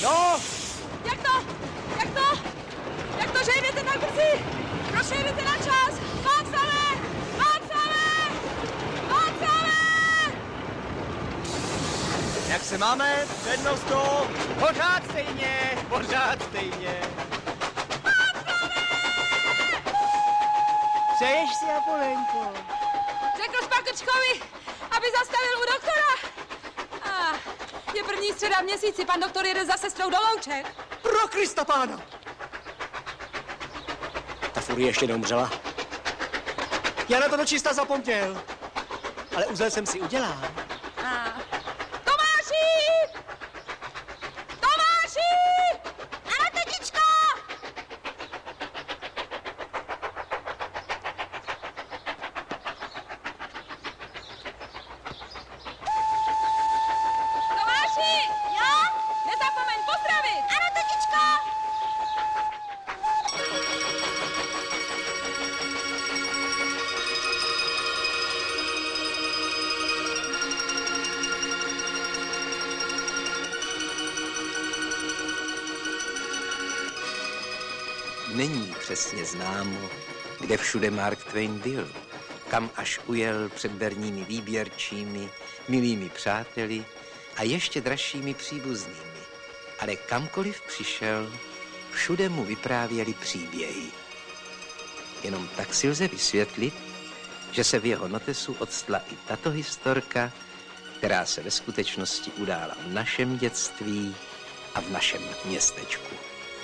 No! Jak to? Jak to, že jdete tak brzy? Proč jdete na čas? Václave! Jak se máme, přednosto? Pořád stejně! Přeješ si, Apolenko? Řekl Špakrčkovi, aby zastavil u doktora. Je první středa v měsíci, pan doktor jede za sestrou do Louček. Pro Krista pána! Ta furie ještě neumřela. Já na to dočista zapomněl. Ale uzel jsem si udělal. Ano, tetičko! Tomáši! Jo? Nezapomeň pozdravit! Ano, tetičko! Není přesně známo, kde všude Mark Twain byl, kam až ujel před berními výběrčími, milými přáteli a ještě dražšími příbuznými. Ale kamkoliv přišel, všude mu vyprávěli příběhy. Jenom tak si lze vysvětlit, že se v jeho notesu odstla i tato historka, která se ve skutečnosti udála v našem dětství a v našem městečku.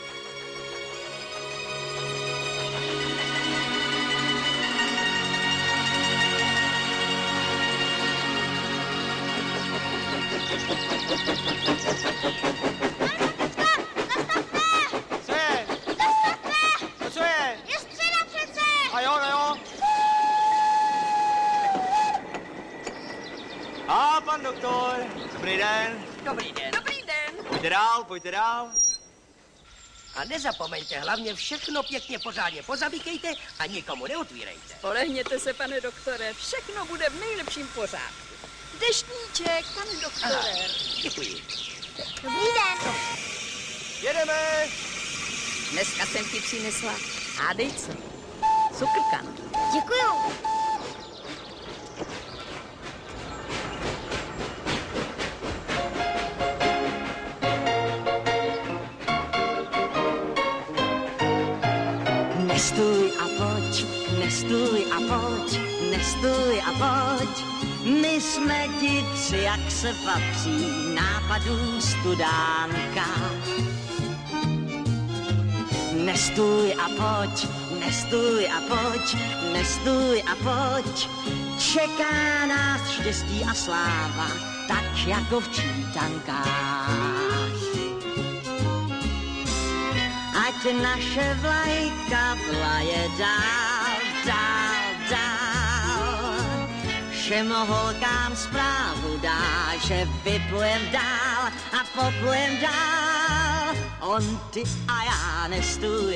Pan doktor, dobrý den. Dobrý den. Dobrý den. Pojďte dál. A nezapomeňte, hlavně všechno pěkně pořádně pozamykejte a nikomu neotvírejte. Spolehněte se, pane doktore, všechno bude v nejlepším pořádku. Deštníček, pane doktore. Děkuji. Dobrý den. Jedeme. Dneska jsem ti přinesla, hádej co, cukrkanky. Děkuju. Nestůj a pojď, my jsme ti tři, jak se patří, nápadů studánka. Nestůj a pojď, čeká nás štěstí a sláva, tak jako v čítankách. Ať naše vlajka vlaje dál, všem holkám zprávu dá, že vyplujem dál a poplujem dál. On, ty a já, nestůj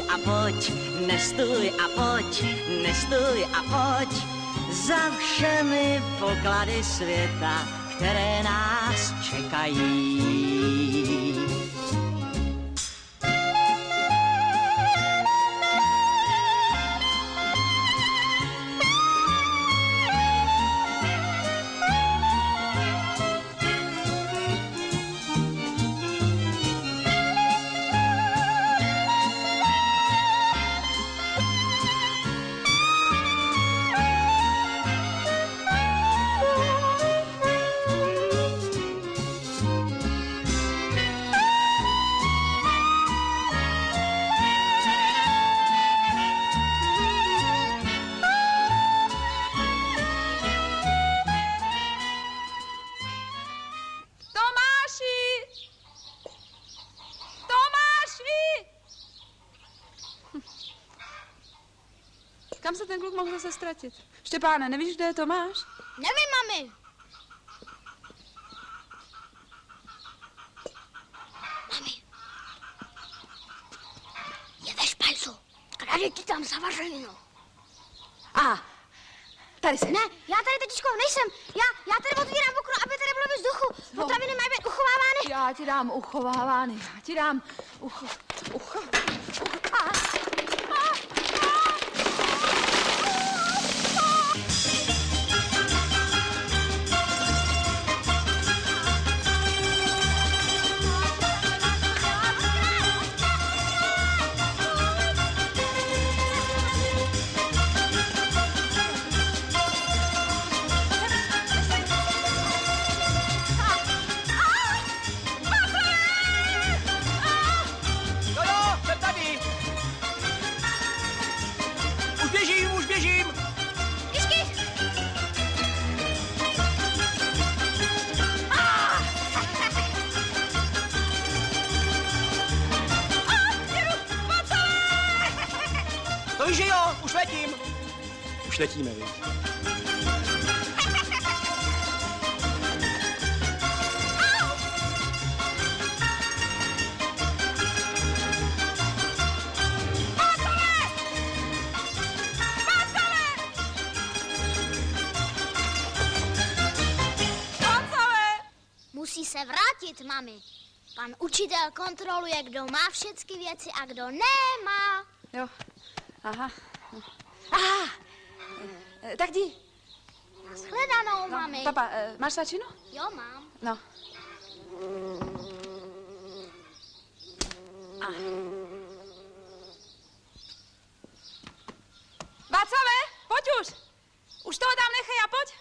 a pojď, za všemi poklady světa, které nás čekají. Kam se ten kluk mohl zase ztratit? Štěpáne, nevíš, kde je Tomáš? Nevím, mami. Mami. Je ve špajzu. Krade ti tam zavařeninu. Tady jsi. Ne, já tady, tetičko, nejsem. Já tady otvírám okno, aby tady bylo víc vzduchu. Potraviny mají být uchovávány Já ti dám uchovávány, já ti dám ucho. Už běžím! To víš, že jo, už letím. Už letíme, vy. Musí se vrátit, mami. Pan učitel kontroluje, kdo má všechny věci a kdo nemá. Jo, aha. Tak jdi. Shledanou, mami. Papa, máš svačinu? Jo, mám. No. Václave, pojď už. Už toho tam nechej a pojď.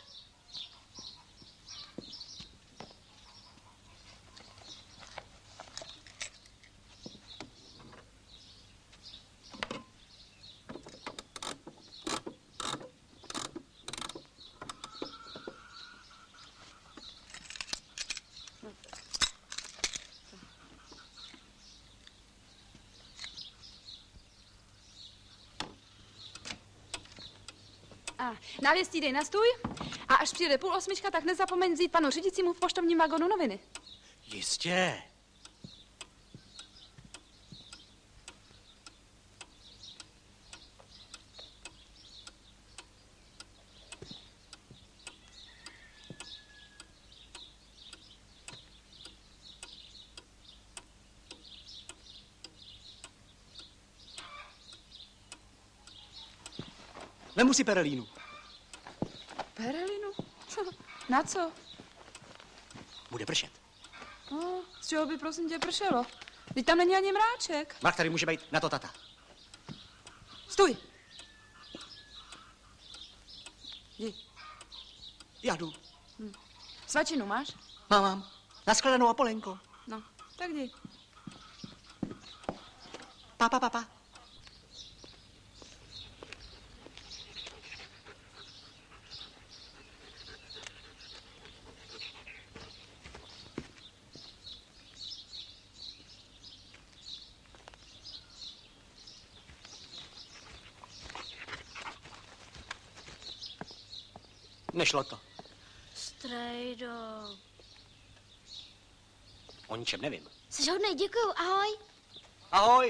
Na věstí dej na stůj a až přijde 7:30, tak nezapomeň vzít panu řídícímu v poštovním vagonu noviny. Jistě. Vemu si perelínu. Perelinu? Na co? Bude pršet. No, z čeho by prosím tě pršelo? Teď tam není ani mráček. Mrak tady může být na to tata. Stůj. Jdi. Já jdu. Svačinu máš? Mám. Naschledanou, Apolenko. No, tak jdi. Pa. Nešlo to. Strejdo. O ničem nevím. Jsi hodnej, děkuju, ahoj. Ahoj.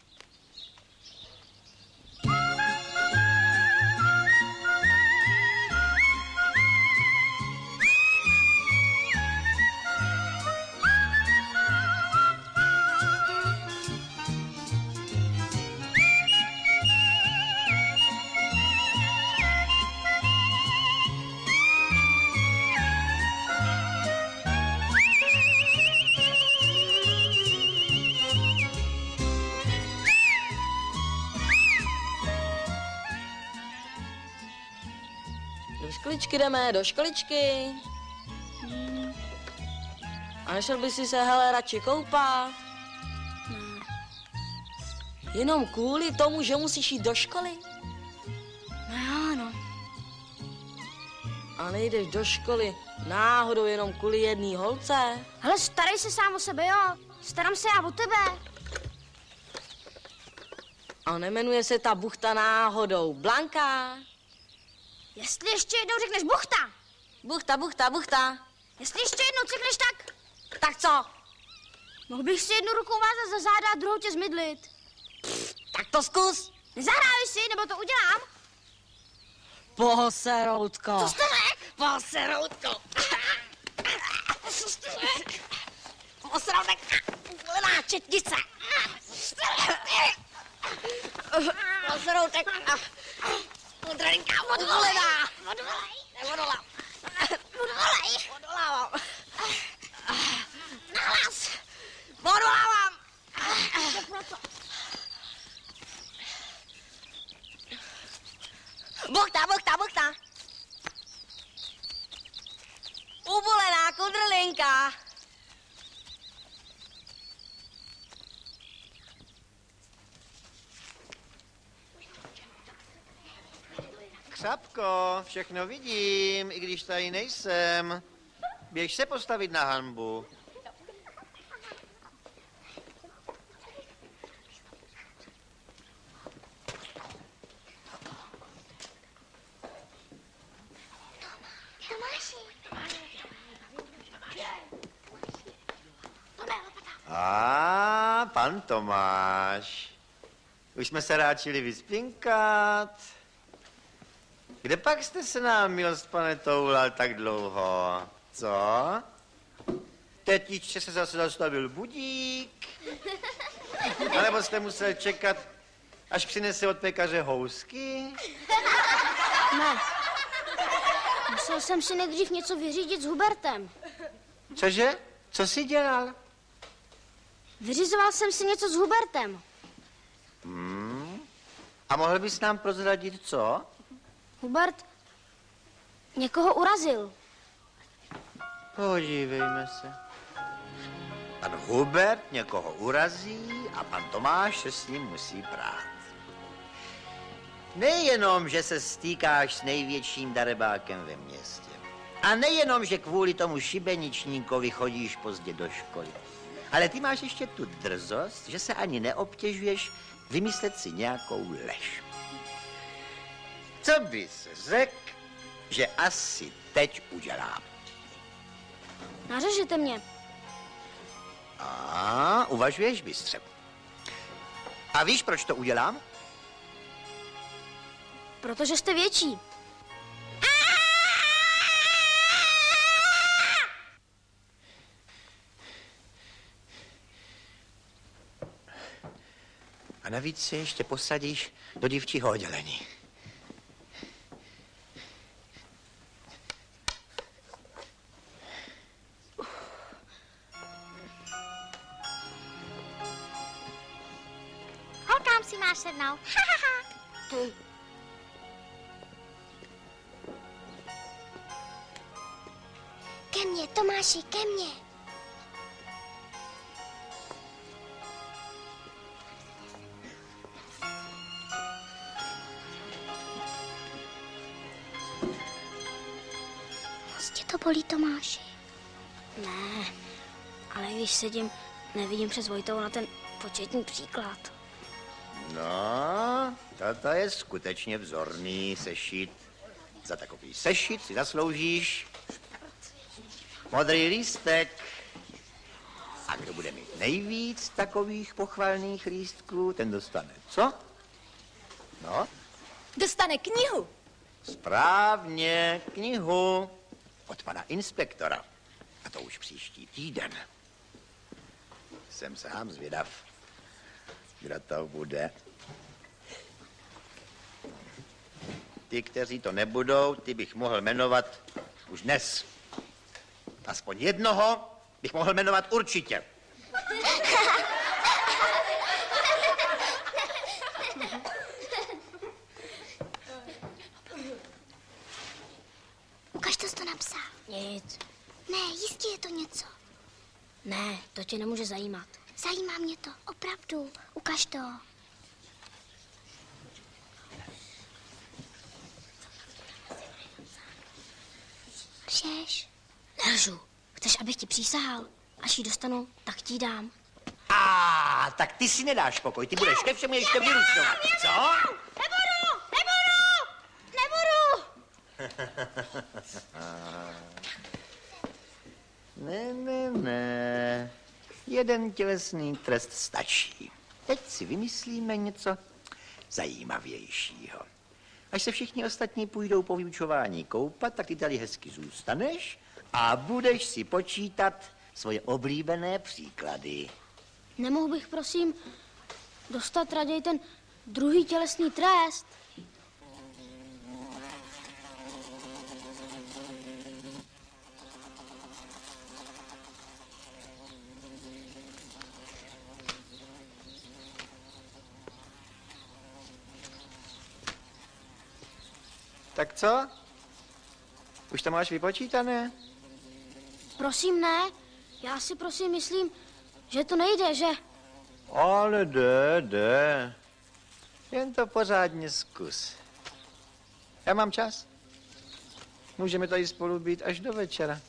Jdeme do školičky. A nešel by si se, hele, radši koupat? Jenom kvůli tomu, že musíš jít do školy? No, ano. A nejdeš do školy náhodou jenom kvůli jedné holce? Hele, starej se sám o sebe, jo. Starám se já o tebe. A nemenuje se ta buchta náhodou Blanka? Jestli ještě jednou řekneš buchta. Buchta. Jestli ještě jednou řekneš tak. Tak co? Mohl bych si jednu rukou vázat za záda a druhou tě zmydlit. Tak to zkus. Nezahrávaj si, nebo to udělám. Poseroutko. Co jste řekl? Poseroutko. Co jste řekl? Osravnek, zelená četnice. Osravnek, Kudrlinka, odvolená. Neodolám. Odolávám. Nahlas. Odolávám. Buchta. Uvolená Kudrlinka. Křapko, všechno vidím, i když tady nejsem. Běž se postavit na hanbu. Pan Tomáš. Už jsme se ráčili vyspinkat. Kde pak jste se nám, milost pane, toulal tak dlouho? Co? Tetičce se zase zastavil budík? A nebo jste musel čekat, až přinese od pekaře housky? Ne. Musel jsem si nejdřív něco vyřídit s Hubertem. Cože? Co jsi dělal? Vyřizoval jsem si něco s Hubertem. A mohl bys nám prozradit, co? Hubert někoho urazil. Podívejme se. Pan Hubert někoho urazí a pan Tomáš se s ním musí prát. Nejenom, že se stýkáš s největším darebákem ve městě. A nejenom, že kvůli tomu šibeničníkovi chodíš pozdě do školy. Ale ty máš ještě tu drzost, že se ani neobtěžuješ vymyslet si nějakou lež. Co bys řekl, že asi teď udělám? Nařežete mě. Uvažuješ bystře. A víš, proč to udělám? Protože jste větší. A navíc se ještě posadíš do dívčího oddělení. Holkám si máš sednout. Ke mně, Tomáši, ke mně. Prostě to bolí, Tomáši. Ne, ale když sedím, nevidím přes Vojtou na ten početní příklad. No, toto je skutečně vzorný sešit. Za takový sešit si zasloužíš modrý lístek. A kdo bude mít nejvíc takových pochvalných lístků, ten dostane co? No? Dostane knihu. Správně, knihu od pana inspektora. A to už příští týden. Jsem sám zvědav, kdo to bude. Ty, kteří to nebudou, ty bych mohl jmenovat už dnes. Aspoň jednoho bych mohl jmenovat určitě. Ukaž to, co napsal. Nic. Ne, jistě je to něco. Ne, to tě nemůže zajímat. Zajímá mě to, opravdu. Ukaž to. Lžeš? Nelžu. Chceš, abych ti přísahal? Až ji dostanu, tak ti ji dám. Tak ty si nedáš pokoj, ty budeš ke všemu ještě vyručovat, co? Nebudu! Ne. Jeden tělesný trest stačí. Teď si vymyslíme něco zajímavějšího. Až se všichni ostatní půjdou po vyučování koupat, tak ty tady hezky zůstaneš a budeš si počítat svoje oblíbené příklady. Nemohl bych, prosím, dostat raději ten druhý tělesný trest? Tak co? Už to máš vypočítané? Prosím, ne. Já si prosím myslím, že to nejde, že? Ale jde. Jen to pořádně zkus. Já mám čas. Můžeme tady spolu být až do večera.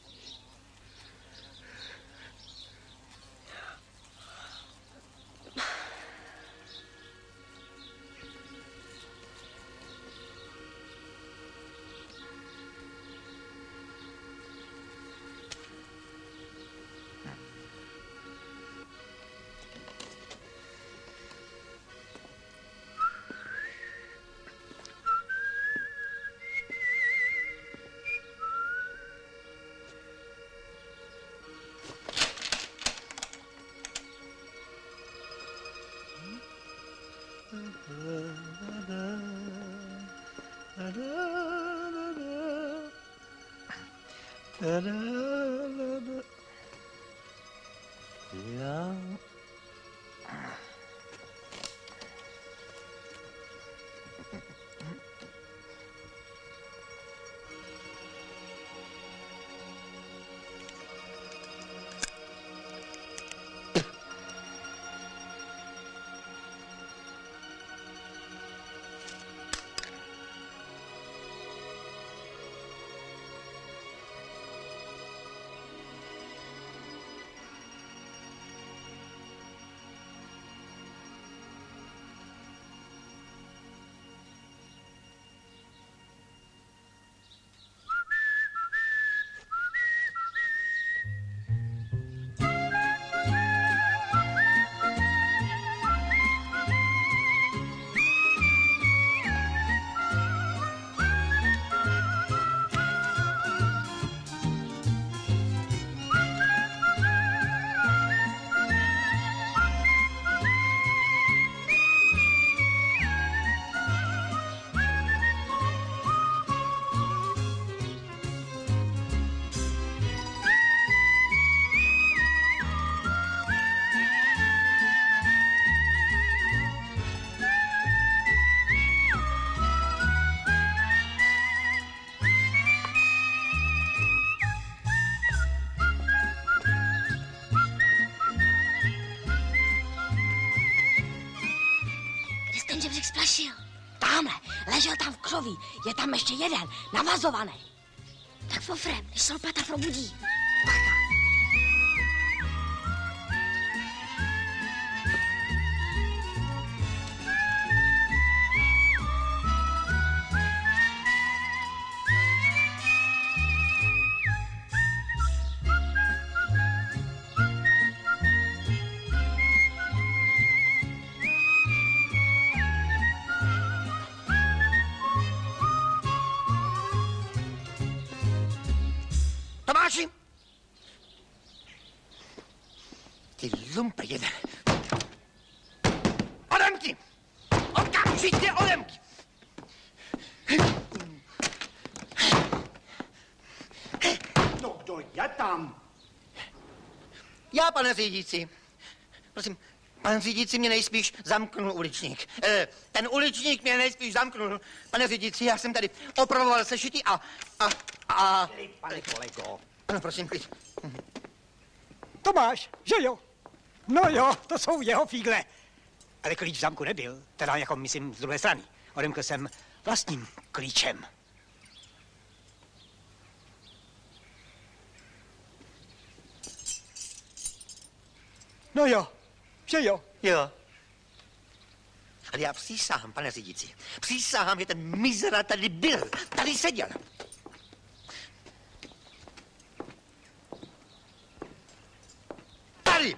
Tamhle, ležel tam v křoví, je tam ještě jeden, navazovaný. Tak fofrem, než se lopata probudí. Bacha. Tomáši! Ty lumpr jeden. Odemky! Okamžitě odemky! No, kdo je tam? Já, pane řídící. Prosím, pan řídící mě nejspíš zamknul uličník. Ten uličník mě nejspíš zamknul. Pane řídící, já jsem tady opravoval sešití a... Pane kolego. Ano, prosím, klid. Tomáš, že jo? No jo, to jsou jeho fígle. Ale klíč v zámku nebyl, teda jako myslím z druhé strany. Odemkl jsem vlastním klíčem. No jo, že jo? Jo. Ale já přísahám, pane řídící. Přísahám, že ten mizera tady byl. Tady seděl. Tady!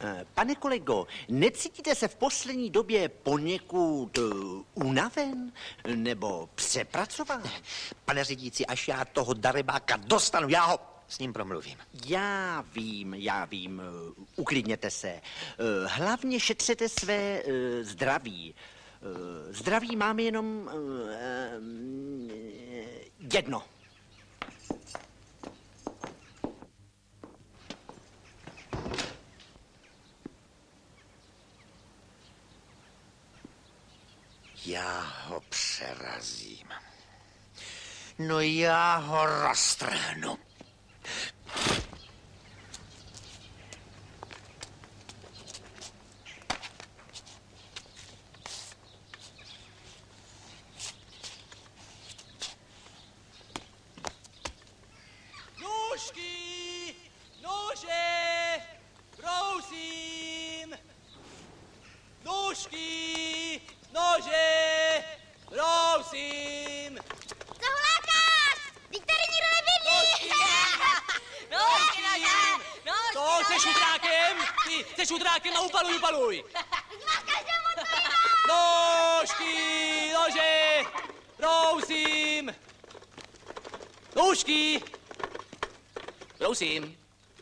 Pane kolego, necítíte se v poslední době poněkud unaven nebo přepracován? Pane řídící, až já toho darebáka dostanu, já ho s ním promluvím. Já vím, uklidněte se. Hlavně šetřete své zdraví. Zdraví máme jenom jedno. Já ho přerazím. No já ho roztrhnu. Nůžky, nože, prosím. Nůžky, nože, prosím. Co hulákáš? Vždyť tady nikdo nebydlí. Nůžky, to jsi utrákem? Ty jsi utrákem a upaluj. Nůžky, nože, prosím. Nůžky, prosím.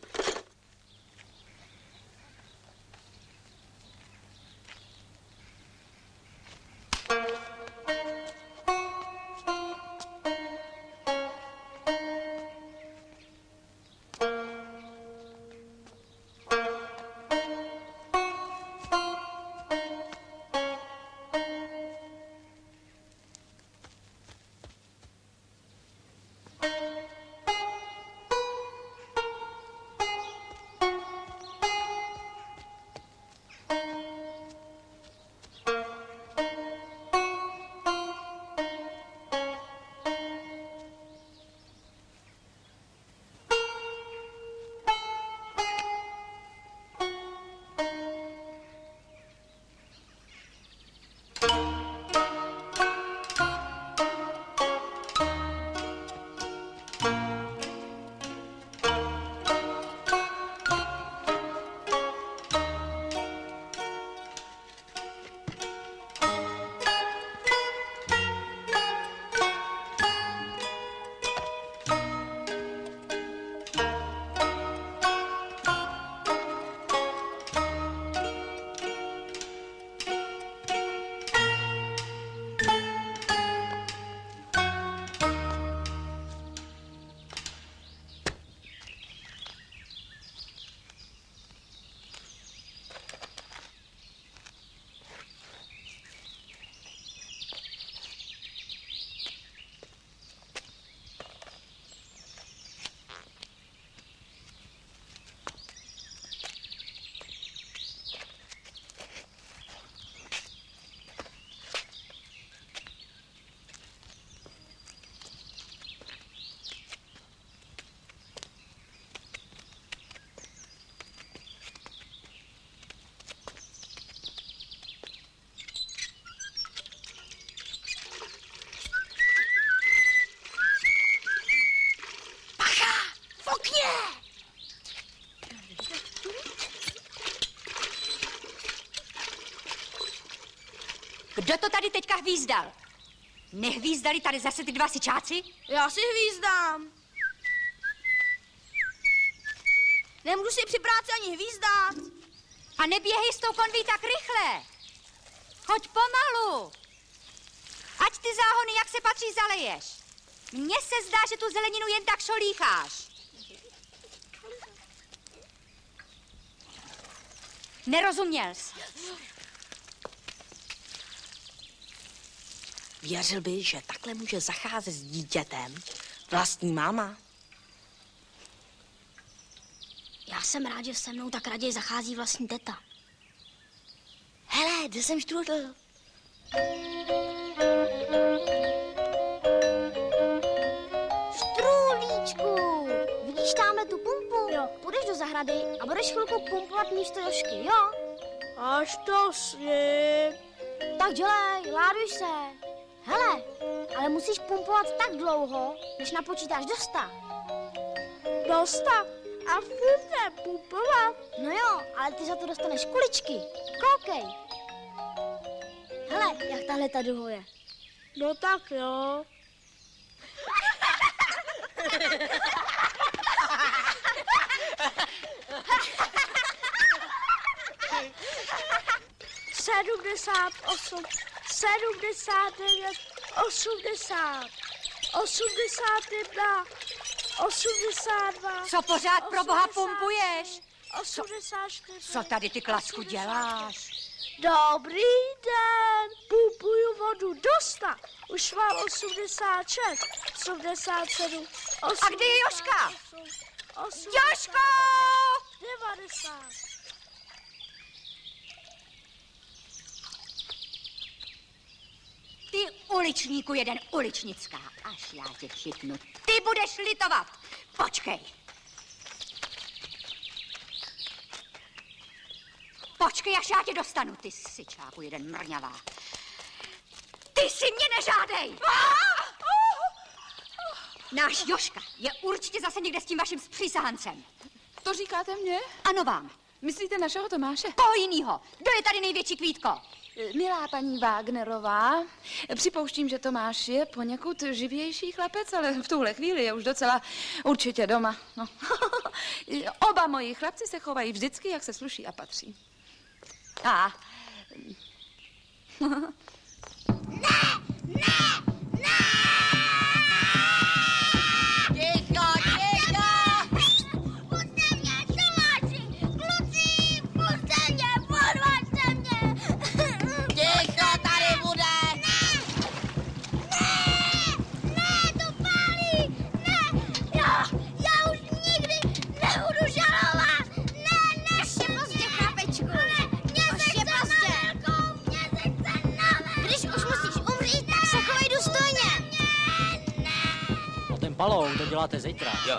Kdo to tady teďka hvízdal? Nehvízdali tady zase ty dva sičáci? Já si hvízdám. Nemůžu si při práci ani hvízdat. A neběhej s tou konví tak rychle. Hoď pomalu. Ať ty záhony, jak se patří, zaleješ. Mně se zdá, že tu zeleninu jen tak šolícháš. Nerozuměl jsi. Věřil by, že takhle může zacházet s dítětem vlastní máma? Já jsem rád, že se mnou tak raději zachází vlastní teta. Hele, kde jsem štrůdl? Štrůlíčku, vidíš tamhle tu pumpu? Jo. Půjdeš do zahrady a budeš chvilku pumpovat místo Jožky, jo? Až to si. Tak dělej, láduj se. Hele, ale musíš pumpovat tak dlouho, než napočítáš do 100. Do 100? A furt nepupovat. No jo, ale ty za to dostaneš kuličky. Koukej. Hele, jak tahle ta duhuje. No tak jo. Sedmdesát 79, 80, 81, 82. Co pořád pro boha pumpuješ? 84. Co tady ty klacku děláš? Dobrý den, pumpuju vodu do 100. Už mám 86, 87, 88. A kde je Jožka? 80, Jožko! 90. Ty uličníku jeden uličnická. Až já tě chytnu. Ty budeš litovat. Počkej. Počkej, až já tě dostanu, ty syčáku jeden mrňavá. Ty si mě nežádej! Náš Jožka je určitě zase někde s tím vaším spřísahancem. To říkáte mně? Ano vám. Myslíte našeho Tomáše? Koho jinýho? Kdo je tady největší kvítko? Milá paní Wagnerová, připouštím, že Tomáš je poněkud živější chlapec, ale v tuhle chvíli je už docela určitě doma. No. Oba moji chlapci se chovají vždycky, jak se sluší a patří. A... Palou, to děláte zítra. Jo.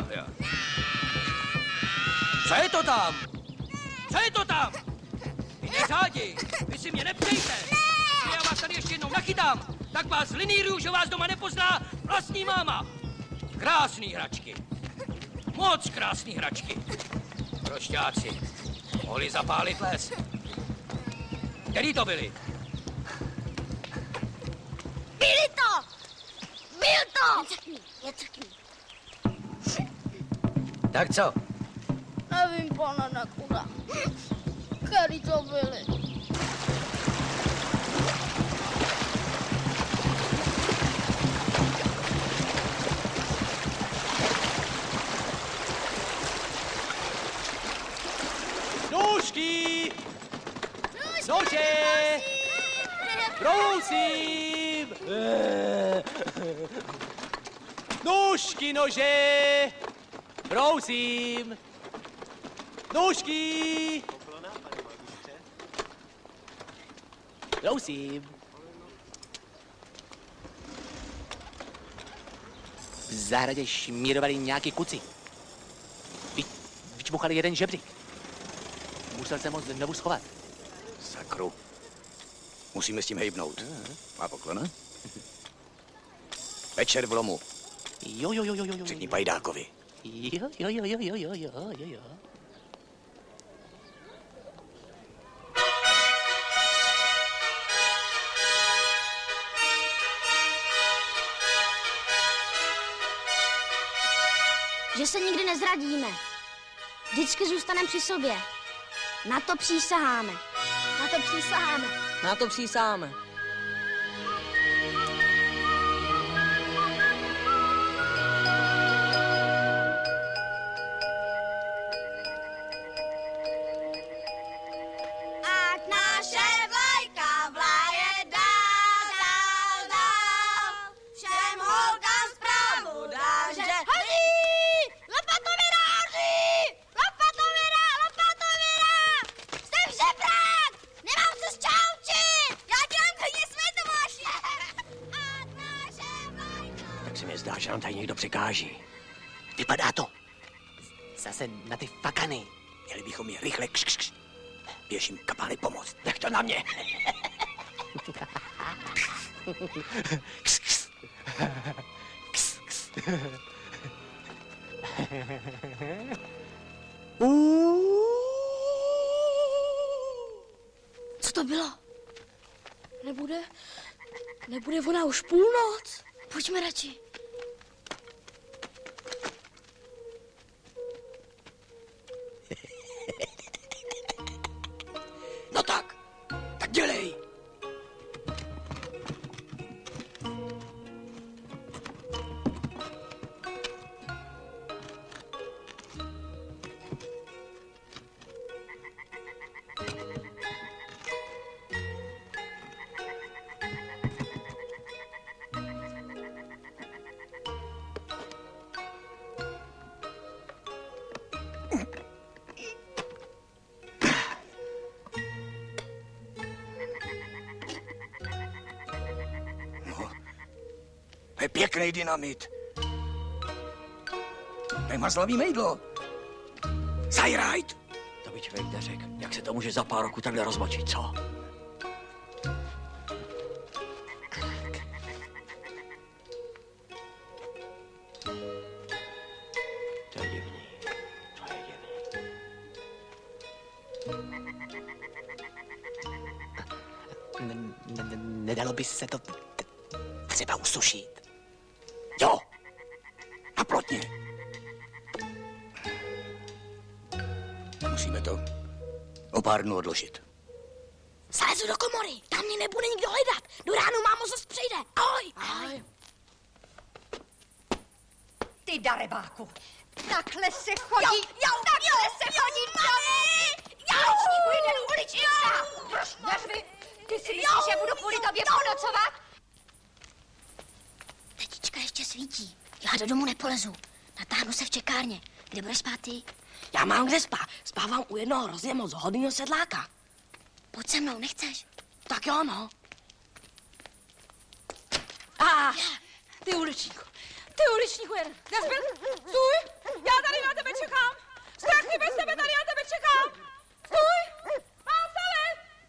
Co je to tam? Co je to tam? Vy neřádi, vy si mě nepřejte. Já vás tady ještě jednou nachytám, tak vás liníruju, že vás doma nepozná vlastní máma. Krásný hračky. Moc krásný hračky. Prošťáci, mohli zapálit les. Který to byli? Byli to! Byl to! Necakni. Tak co? Nevím, pane Nekuda. Který to byli? Nůžky! Nože! Brousím! Nůžky, nože! Brousím! Nůžky! Brousím! V zahradě šmírovali nějaký kuci. Vyčmuchali jeden žebřík. Musel jsem ho znovu schovat. Sakru. Musíme s tím hejbnout. Má poklona? Večer v lomu. Jo. Řekni Pajdákovi. Jo. Že se nikdy nezradíme. Vždycky zůstaneme při sobě. Na to přísaháme. Na to přísaháme. Na to přísáme. Ať naše vlajka vlaje dál, dál, dál. Všem holkám zprávu dá, že hodí! Lopatomira hodí! Lopatomira! Jsem žebrák! Nemám co zčaučit! Já dělám klidně své, Tomáši! Ať naše vlajka... Tak se mi zdá, že nám tady někdo překáží. Vypadá to. Zase na ty fakany. Měli bychom je rychle kš. Běž jim kapány pomoct. Nech to na mě. Co to bylo? Nebude ona už půlnoc. Pojďme radši. No tak dělej. To je pěkný dynamit. To je mazlavý mejdlo. Zajrajt. To by člověk neřekl, jak se to může za pár roku takhle rozmočit, co? To je divný. Nedalo by se to třeba usušit. Jo, a plotně. Musíme to o pár dnů odložit. Zalezu do komory, tam mě nebude nikdo hledat. Do ránu mámo zase přijde. Ahoj. Ahoj. Ty darebáku, takhle se chodí, takhle se chodí domů. Uličníku, jeden uličníka. Drž nervy. Ty si myslíš, že budu kvůli tobě ponocovat? Tetička ještě svítí. Já do domu nepolezu. Natáhnu se v čekárně. Kde budeš spát ty? Já mám kde spát. Spávám u jednoho hrozně moc hodného sedláka. Pojď se mnou, nechceš? Tak jo, no. Ty uličníku jeden. Nezbyl, stůj, já tady na tebe čekám. Strach bez tebe, tady na tebe čekám. Stůj, Václavé!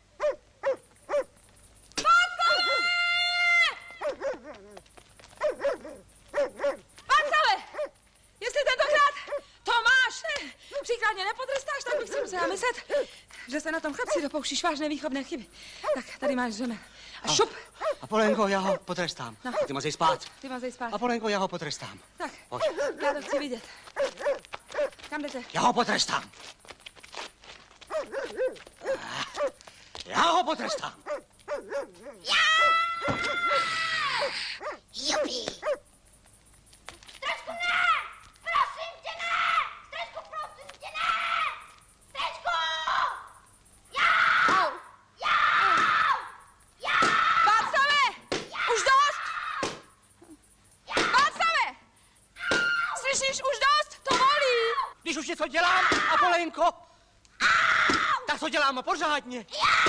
Václavé! Jestli tentokrát Tomáš příkladně nepotrestáš, tak bych si musela myslet, že se na tom chlapci dopouštíš vážné výchovné chyby. Tak tady máš řemen. A šup! Apolénko, já ho potrestám. No. Ty mazej spát. Ty mazej spát. Apolénko, já ho potrestám. Tak, Pojď. já to chci vidět. Kam jdete? Já ho potrestám. Já ho potrestám. Jupi. Stresku, ne! Prosím tě, ne! Stresku, prosím tě, ne! Stresku! Jau! Jau! Jau! Václave! Už dost! Václave! Slyšíš, už dost? To volí! Když už něco dělám, Apolénko, tak to dělám pořádně.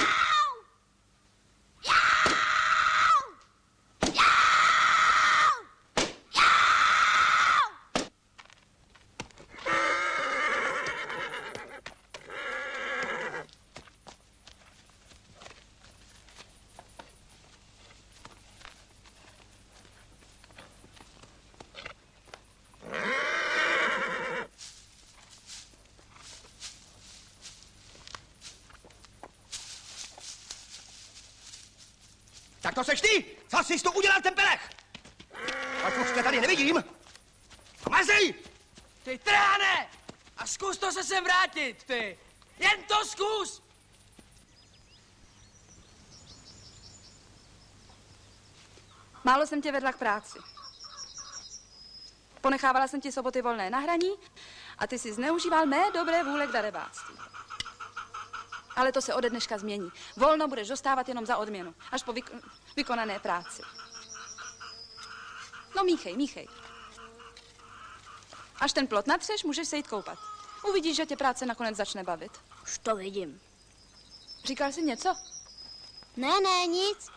Tak to seš ty! Co jsi tu udělal ten pelech? Ať už tě tady nevidím. Mazej! Ty tráne! A zkus to se sem vrátit, ty! Jen to zkus! Málo jsem tě vedla k práci. Ponechávala jsem ti soboty volné na hraní a ty si zneužíval mé dobré vůle k darebáctví. Ale to se ode dneška změní. Volno budeš dostávat jenom za odměnu, až po vykonané práci. No míchej. Až ten plot natřeš, můžeš se jít koupat. Uvidíš, že tě práce nakonec začne bavit. Už to vidím. Říkal jsi něco? Ne, nic.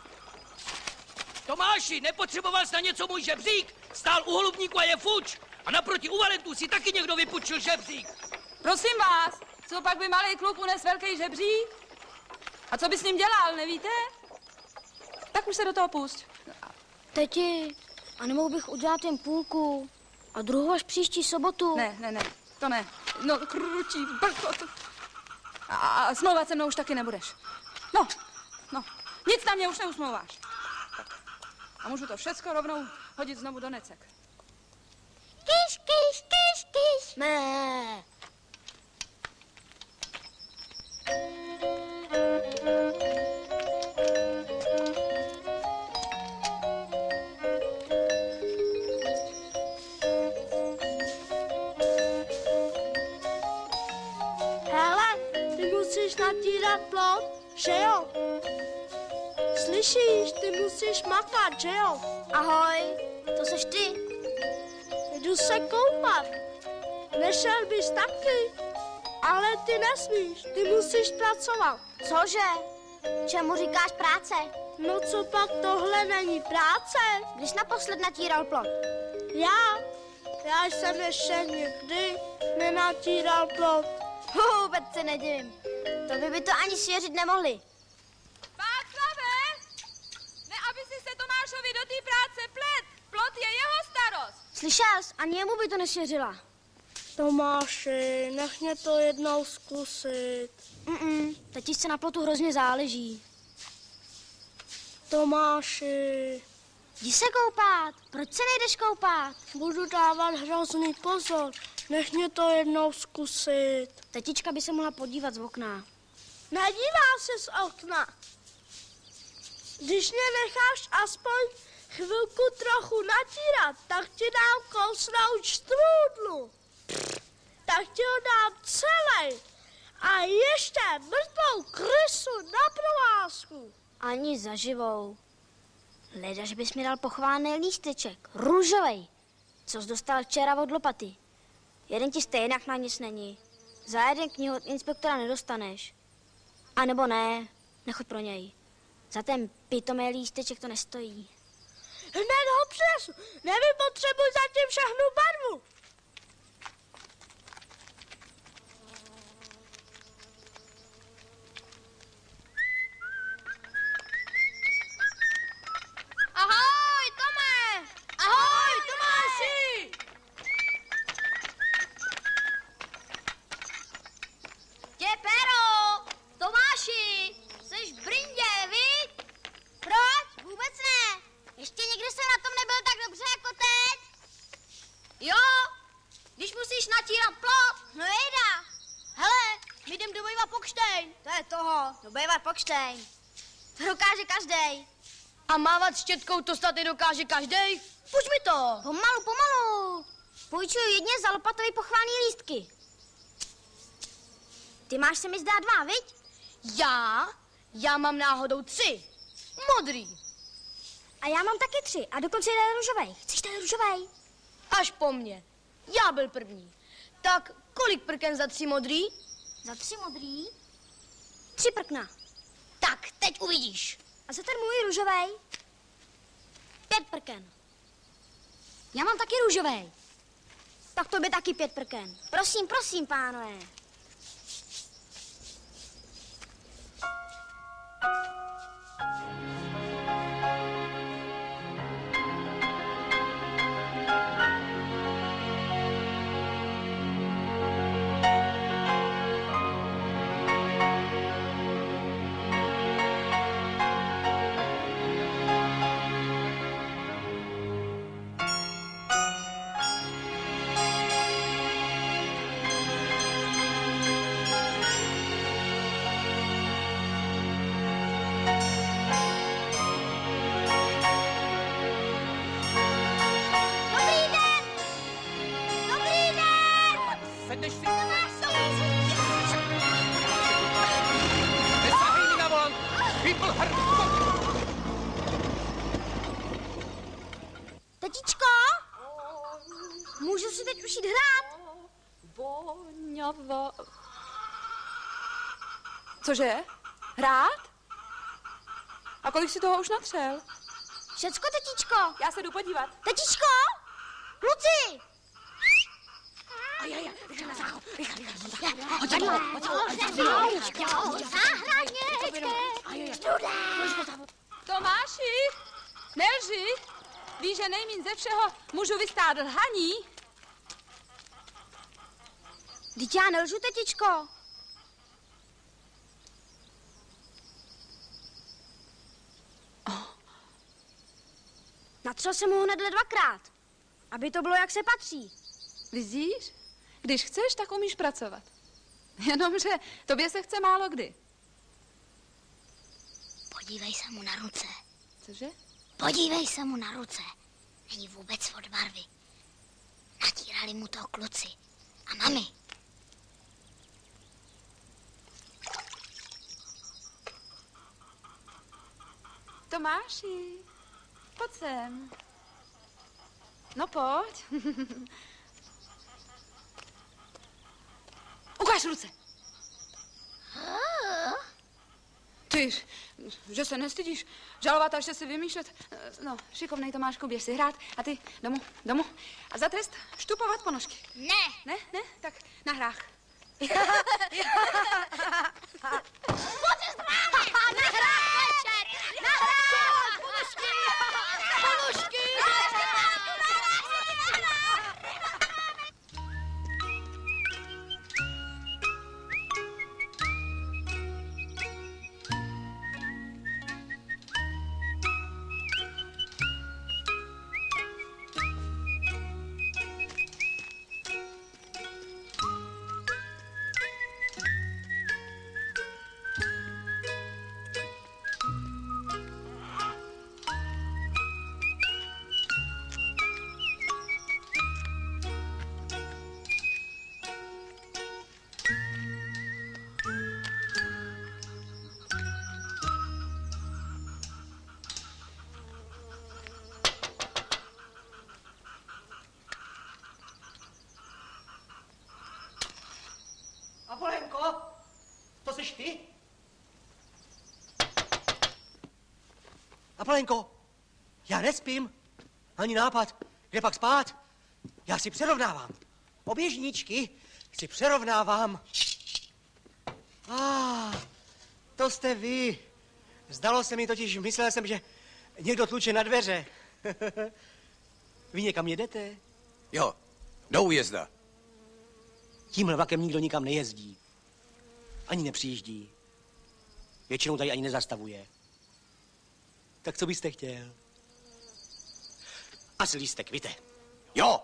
Tomáši, nepotřeboval jsi na něco můj žebřík? Stál u holubníku a je fuč. A naproti u Valentů si taky někdo vypučil žebřík. Prosím vás, co pak by malý kluk unes velký žebřík? A co by s ním dělal, nevíte? Tak už se do toho pusť. Teti, a nemohl bych udělat jen půlku a druhou až příští sobotu? Ne, to ne. No, krutí brkot. A smlouvat se mnou už taky nebudeš. No, nic na mě už neusmlouváš. A můžu to všecko rovnou hodit znovu do necek. Kyš, kyš, kyš, kyš. Mé. Hele, ty musíš natírat plot, že jo? Slyšíš, ty musíš makat, že jo? Ahoj, to seš ty. Jdu se koupat. Nešel bys taky? Ale ty nesmíš, ty musíš pracovat. Cože? Čemu říkáš práce? No co pak, tohle není práce? Když naposled natíral plot? Já jsem ještě nikdy nenatíral plot. Vůbec se nedivím. To by to ani svěřit nemohli. Václave! Ne, aby si se Tomášovi do té práce plet. Plot je jeho starost. Slyšel jsi? Ani jemu by to nesvěřila. Tomáši, nech mě to jednou zkusit. Tetičce na plotu hrozně záleží. Tomáši. Jdi se koupat. Proč se nejdeš koupat? Budu dávat hrozný pozor. Nech mě to jednou zkusit. Tetička by se mohla podívat z okna. Nedívá se z okna. Když mě necháš aspoň chvilku trochu natírat, tak ti dám kousnout štrůdlu. Tak ti ho dám celý. A ještě mrtvou krysu na provázku. Ani za živou. Leda, že bys mi dal pochválený lísteček. Růžovej. Co jsi dostal včera od lopaty. Jeden ti stejně na nic není. Za jeden knihu od inspektora nedostaneš. A nebo ne, nechoď pro něj. Za ten pitomý lísteček to nestojí. Hned ho přinesu. Nevypotřebuji zatím všechnu barvu. Ahoj, Tome! Ahoj, Tomáši! Tě, Pero! Tomáši! Jseš v brindě, viď? Proč? Vůbec ne. Ještě nikdy jsem na tom nebyl tak dobře jako teď. Jo, když musíš natírat plot. No jejda. Hele, my jdem dobývat Pokštejn. To je toho, dobývat Pokštejn. To dokáže každej. A mávat štětkou to snad dokáže každej? Puš mi to. Pomalu, pomalu. Půjčuju jedně za lopatový pochválný lístky. Ty máš se mi zdá 2, viď? Já mám náhodou 3. Modrý. A já mám taky 3 a dokonce jeden růžovej. Chceš ten růžovej? Až po mně. Já byl první. Tak kolik prken za 3 modrý? Za 3 modrý? 3 prkna. Tak, teď uvidíš. A za ten můj růžovej? 5 prken. Já mám taky růžovej. Tak to by taky 5 prken. Prosím, prosím, pánové. Sedneš si? Nesahej mi na volant! Vypl Tetičko? Můžu si teď už jít hrát? Voňava. Cože? Hrát? A kolik si toho už natřel? Všecko, tetičko. Já se jdu podívat. Tetičko? Kluci! Tomáši, nelži. Víš, že nejmín ze všeho můžu vystát lhaní? Vždyť já nelžu, tetičko. Natřel jsem ho hnedle 2krát, aby to bylo, jak se patří. Vidíš? Když chceš, tak umíš pracovat. Jenomže tobě se chce málo kdy. Podívej se mu na ruce. Cože? Podívej se mu na ruce. Není vůbec od barvy. Natírali mu to kluci. A mami. Tomáši, pojď sem. No pojď. Ukáž ruce. Ty, že se nestydíš žalovat a ještě si vymýšlet. No, šikovnej Tomášku, běž si hrát a ty domů. A za trest štupovat ponožky. Ne. Ne? Tak na hrách. Pojď s námi! Na hrách, večer! Na hrách! Ponožky! Ponožky! Apolenko, to jsi ty? Apolenko, já nespím. Ani nápad, kde pak spát. Já si přerovnávám. Oběžníčky si přerovnávám. To jste vy. Zdalo se mi totiž, myslel jsem, že někdo tluče na dveře. Vy někam jedete? Jo, do újezda. Tímhle vlakem nikdo nikam nejezdí. Ani nepřijíždí. Většinou tady ani nezastavuje. Tak co byste chtěl? Asi lístek, víte. Jo.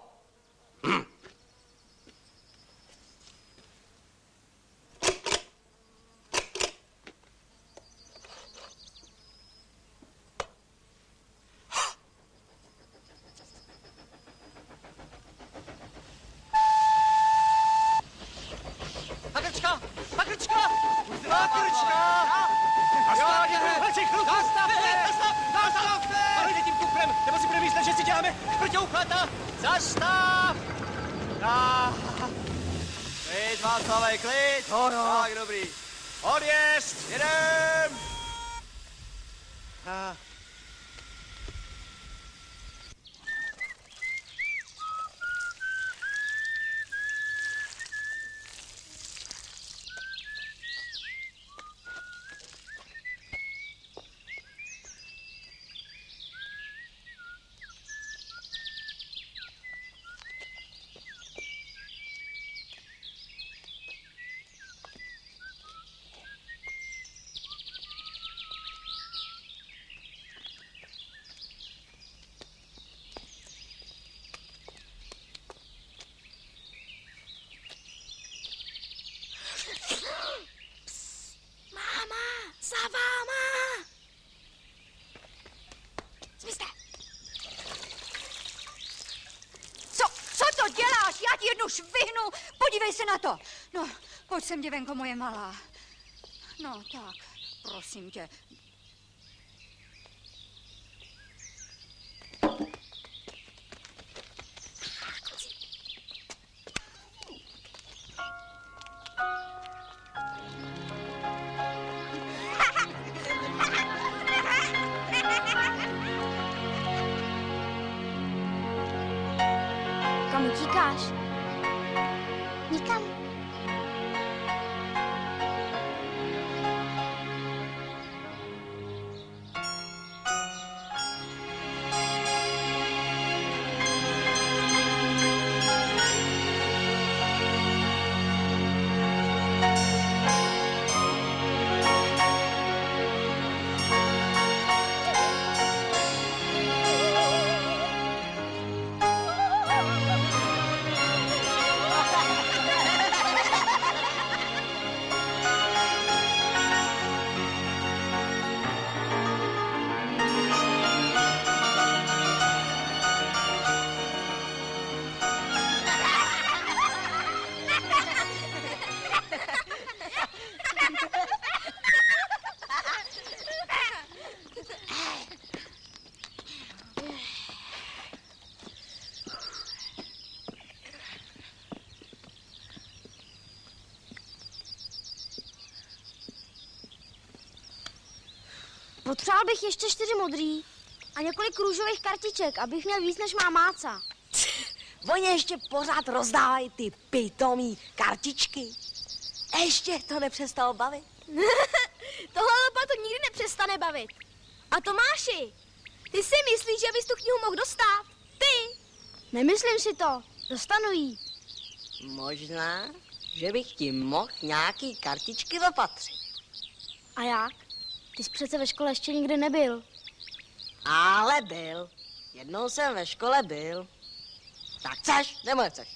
Zastav! Klid, Václavé, klid! No. Tak, dobrý. Odjezd, jedem! Já ti jednu švihnu, podívej se na to. No, pojď sem, děvenko moje malá. No, tak, prosím tě. Kam utíkáš? Nikam. Potřeboval bych ještě 4 modrý a několik růžových kartiček, abych měl víc než má máca. Oni ještě pořád rozdávají ty pitomý kartičky. Ještě to nepřestalo bavit. Tohle to nikdy nepřestane bavit. A Tomáši, ty si myslíš, že bys tu knihu mohl dostat? Ty? Nemyslím si to. Dostanu jí. Možná, že bych ti mohl nějaký kartičky opatřit. A jak? Ty jsi přece ve škole ještě nikdy nebyl. Ale byl. Jednou jsem ve škole byl. Tak chceš, nebo nechceš?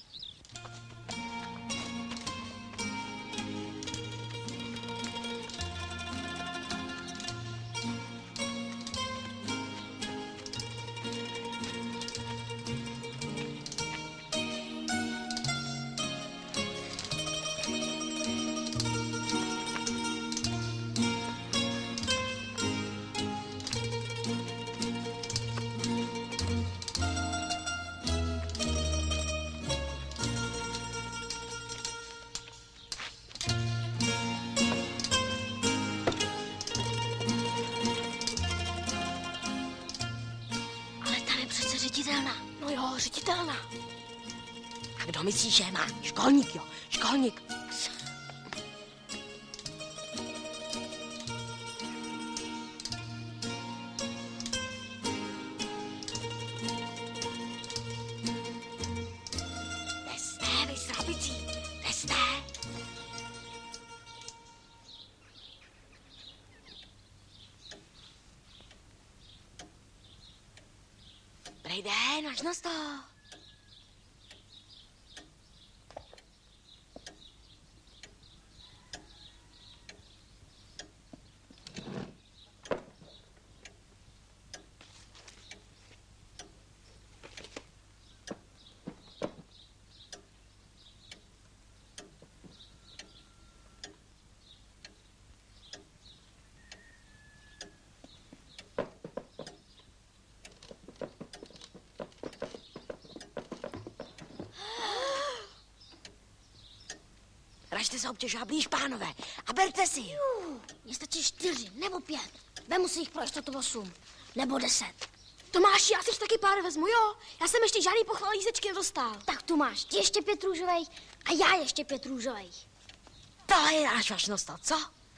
No jo, ředitelna. A kdo myslíš, že má? Školník, jo, školník. Vesné, vy srabicí, vesné. Dobrý den, až na stůl. Ražte se obtěžovat blíž, pánové, a berte si. Mně stačí 4 nebo 5. Vemu si jich pro jistotu 8 nebo 10. Tomáši, já si taky pár vezmu, jo? Já jsem ještě žádný pochval lízečky nedostal. Tak Tomáš, ty ještě 5 růžových a já ještě 5 růžových. Tohle je náš vašnost, co?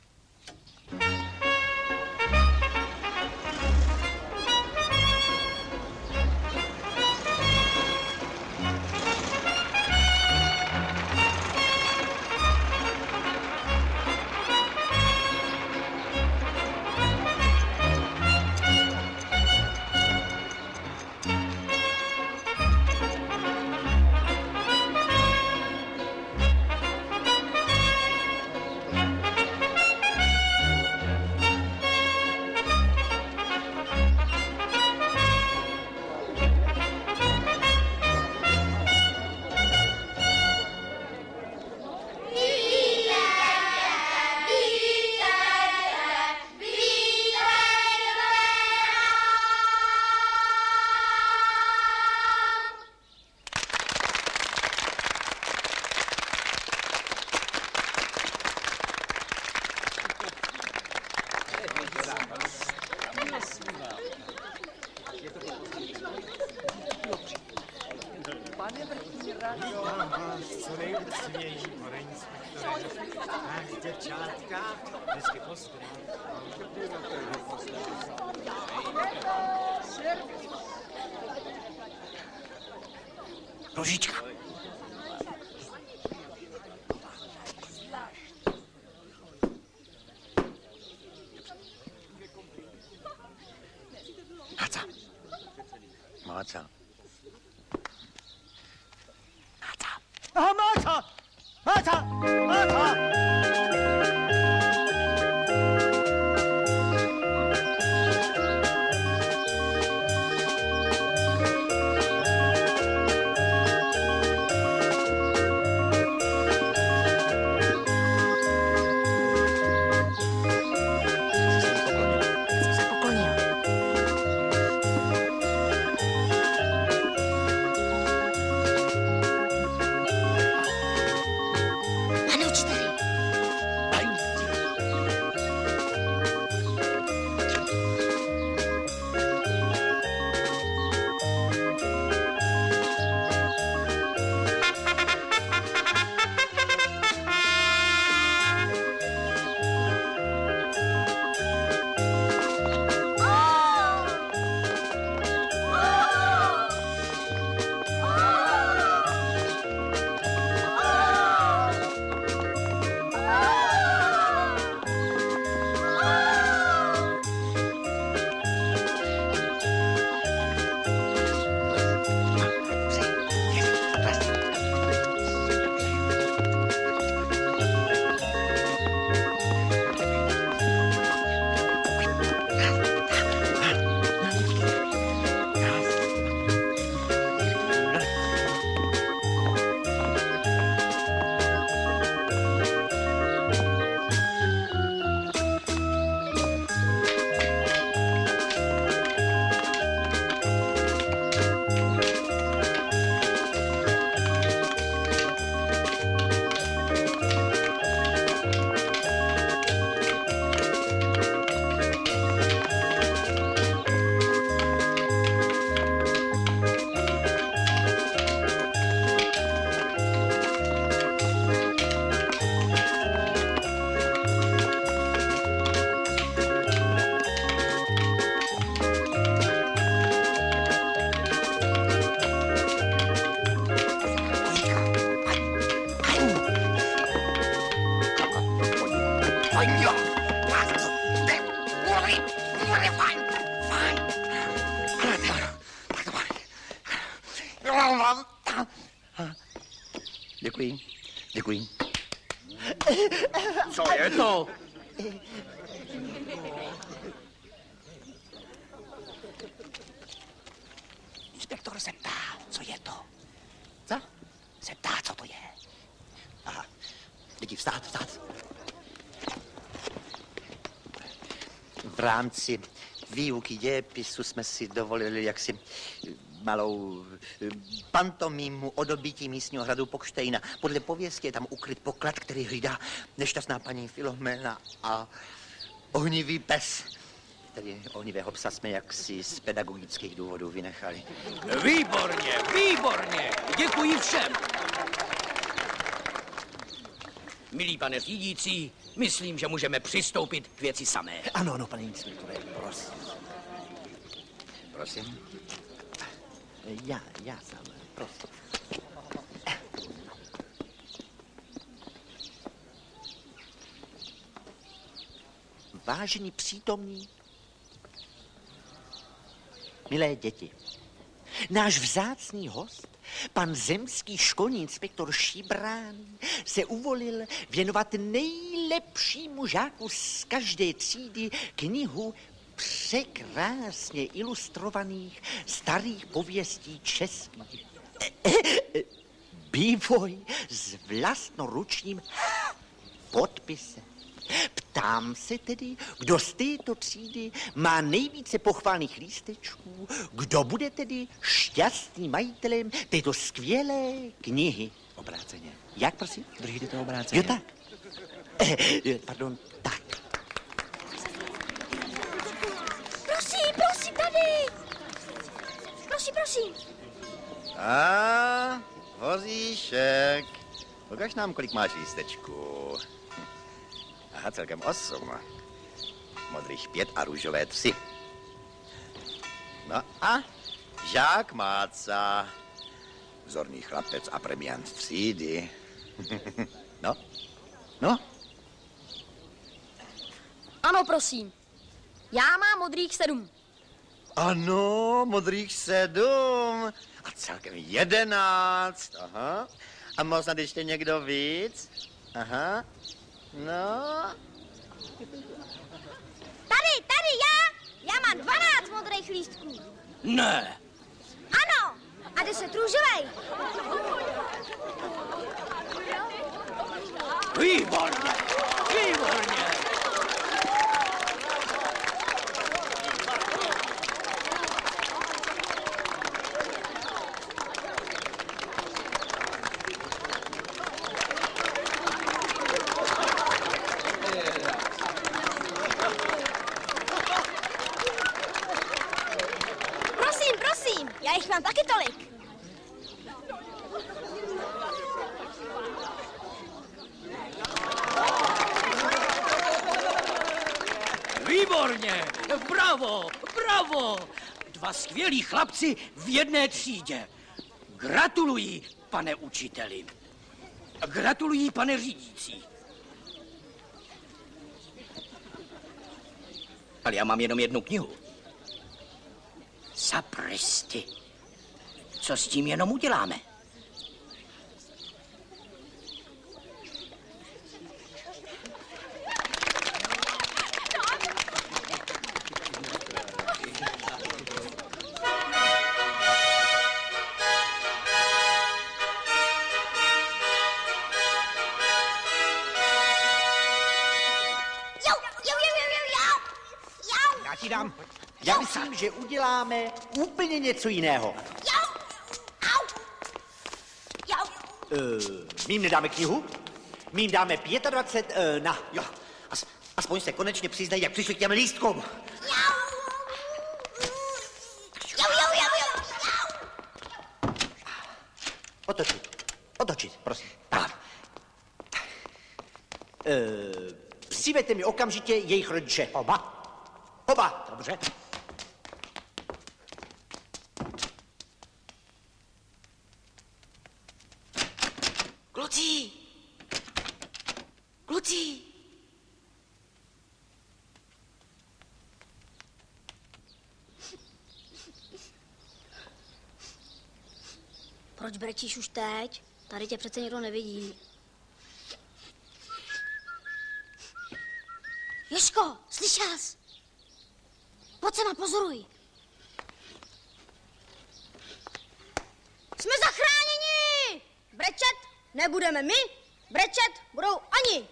Pane vrchní rado. Vítám vás, co nejúctěnější, pane inspektore. Ach, děvčátka, vždycky Rožička. Máca. Máca. Aha, Máca! Máca! Máca! fajn, fajn. Děkuji, děkuji. Co je to? Inspektor se ptá, co je to. Co? Se ptá, co to je. Aha, lidi, vstát. V rámci výuky dějepisu jsme si dovolili jaksi malou pantomimu o dobytí místního hradu Pokštejna. Podle pověsti je tam ukryt poklad, který hlídá nešťastná paní Filomena a ohnivý pes. Tedy ohnivého psa jsme jaksi z pedagogických důvodů vynechali. Výborně, výborně. Děkuji všem. Milý pane řídící, myslím, že můžeme přistoupit k věci samé. Ano, pane inspektore, prosím. Prosím. Já sám, prosím. Vážení přítomní, milé děti, náš vzácný host, pan zemský školní inspektor Šibrán, se uvolil věnovat nejlepšímu žáku z každé třídy knihu překrásně ilustrovaných starých pověstí českých. Vývoj s vlastnoručním podpisem. Ptám se tedy, kdo z této třídy má nejvíce pochválných lístečků, kdo bude tedy šťastným majitelem této skvělé knihy. Obráceně. Jak, prosím? Držíte to obráceně. Jo, tak. Pardon, tak. Prosím, tady. Prosím. A Hoříšek, ukaž nám, kolik máš lístečků. Aha, celkem 8. Modrých 5 a růžové 3. No a žák Máca. Vzorný chlapec a premiant třídy. No? Ano, prosím. Já mám modrých 7. Ano, modrých 7. A celkem 11. Aha. A má snad ještě někdo víc? Aha. No. Tady, já mám 12 modrých lístků. Ne. Ano, a 10 růžovej. Výborně, výborně. Prosím, já jich mám taky tolik. Výborně, bravo. 2 skvělí chlapci v jedné třídě. Gratuluji, pane učiteli. Gratuluji, pane řídící. Ale já mám jenom jednu knihu. Sapristi. Co s tím jenom uděláme? Já ti dám. Já myslím, že uděláme úplně něco jiného. Mým nedáme knihu? Mým dáme 25 na. Jo. Aspoň se konečně přiznají, jak přišli k těm lístkům. Otočit, prosím. Tak. Přivete mi okamžitě jejich rodiče. Oba, dobře. Kluci! Proč brečíš už teď? Tady tě přece nikdo nevidí. Jožko, slyšel jsi? Pojď sem a pozoruj. Jsme zachráněni! Brečet nebudeme my, brečet budou oni.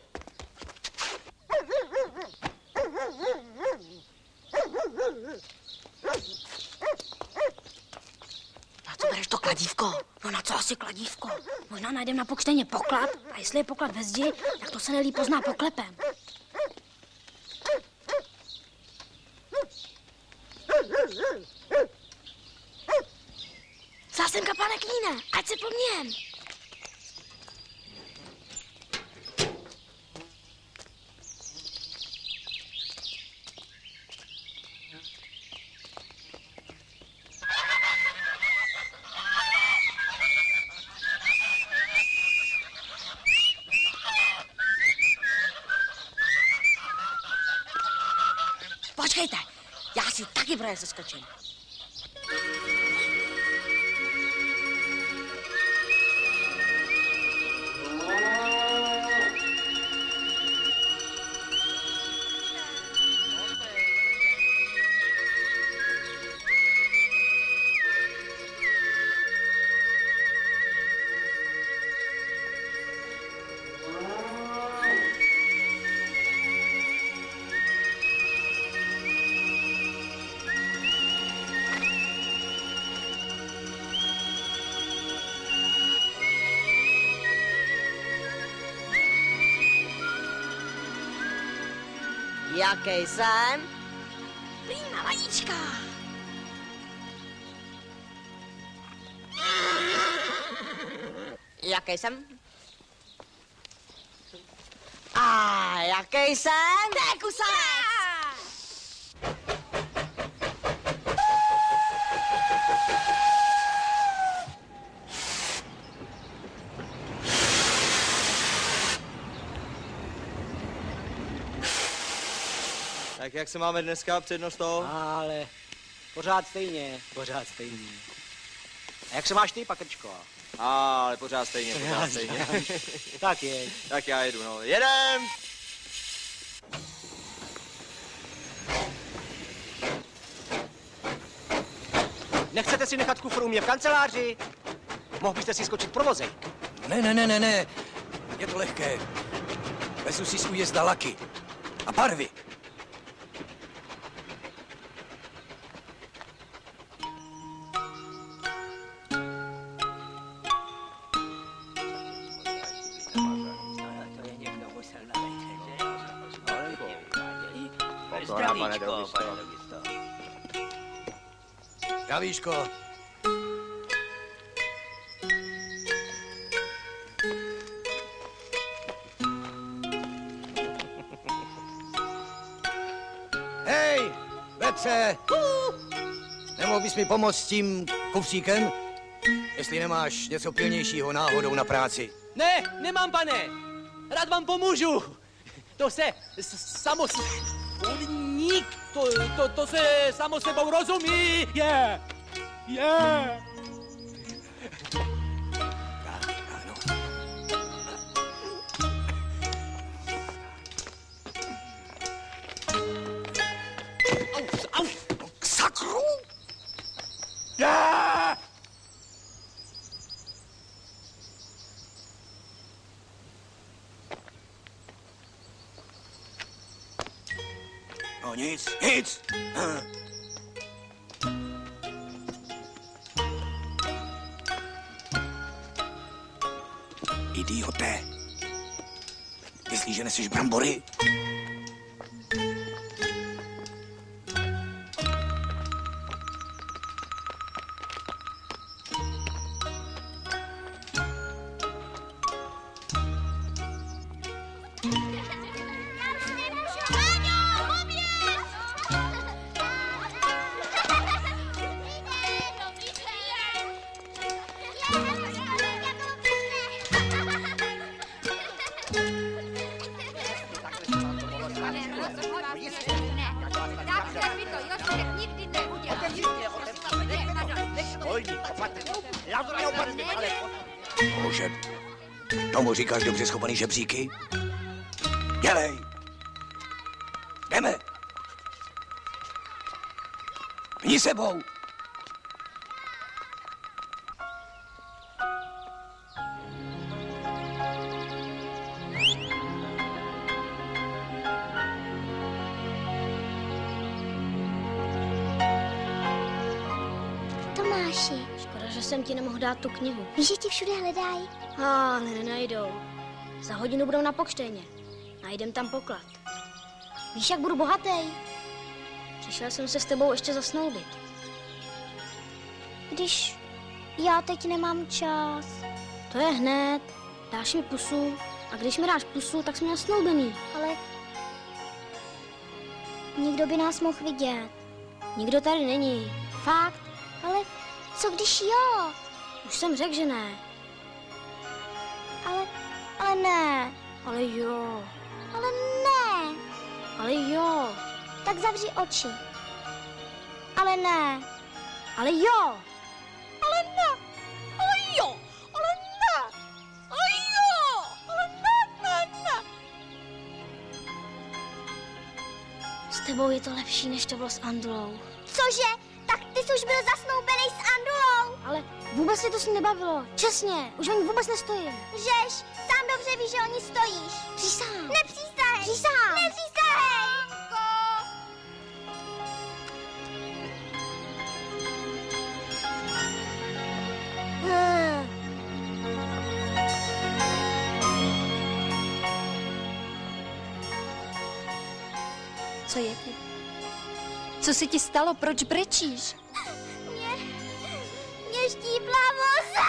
Na co bereš to kladívko? No na co asi kladívko? Možná najdeme na pokřtěně poklad a jestli je poklad ve zdi, tak to se nelíp pozná poklepem. Zásemka, pane Kníne, ať se po mněm. Počkejte, já si taky právě seskočím. Jaký jsem? Prýma vanička. Jaký jsem? A jaký jsem? Kusanec. Tak jak se máme dneska, přednosto? Ale pořád stejně, pořád stejný. A jak se máš ty, Pakrčko? Ale pořád stejně, pořád stejně. Tak je. Tak já jedu, no. Jedem! Nechcete si nechat kufr u mě v kanceláři? Mohl byste si skočit pro vozejk. Ne. Je to lehké. Vezu si z újezda laky. A barvy. Zdravíčko. Hej, Petře! Nemohl bys mi pomoct s tím kufříkem? Jestli nemáš něco pilnějšího náhodou na práci. Ne, nemám, pane. Rád vám pomůžu. To se samo... Podnik, to se samo sebou rozumí. Je. Au, k sakru! No nic. Idioté. Myslíš, že neseš brambory? smrdí. Hlavně opatrně, ale... Bože, tomu říkáš dobře schovaný žebříky? Dělej! Jdeme! Hni sebou! Tomáši. Škoda, že jsem ti nemohl dát tu knihu. Víš, že ti všude hledají? Nenajdou. Za hodinu budou na pokřtěně. Najdem tam poklad. Víš, jak budu bohatý? Přišel jsem se s tebou ještě zasnoubit. Když já teď nemám čas. To je hned. Dáš mi pusu. A když mi dáš pusu, tak jsme nasnoubený. Ale nikdo by nás mohl vidět. Nikdo tady není. Fakt. Ale co když jo? Už jsem řekl, že ne. Ale ne. Ale jo. Ale ne. Ale jo. Tak zavři oči. Ale ne. Ale jo. Ale ne. Ale jo. Ale ne. Ale jo. Ale ne. S tebou je to lepší, než to bylo s Andulou. Cože? Tak ty jsi už byl zasnoubený s Andulou. Ale vůbec se to s ní nebavilo. Čestně, už o ní vůbec nestojím. Žeš, sám dobře víš, že o ní stojíš. Přísahám. Nepřísahej. Přísahám. Nepřísahej. Co je ty? Co se ti stalo? Proč brečíš? Mě štípla voza!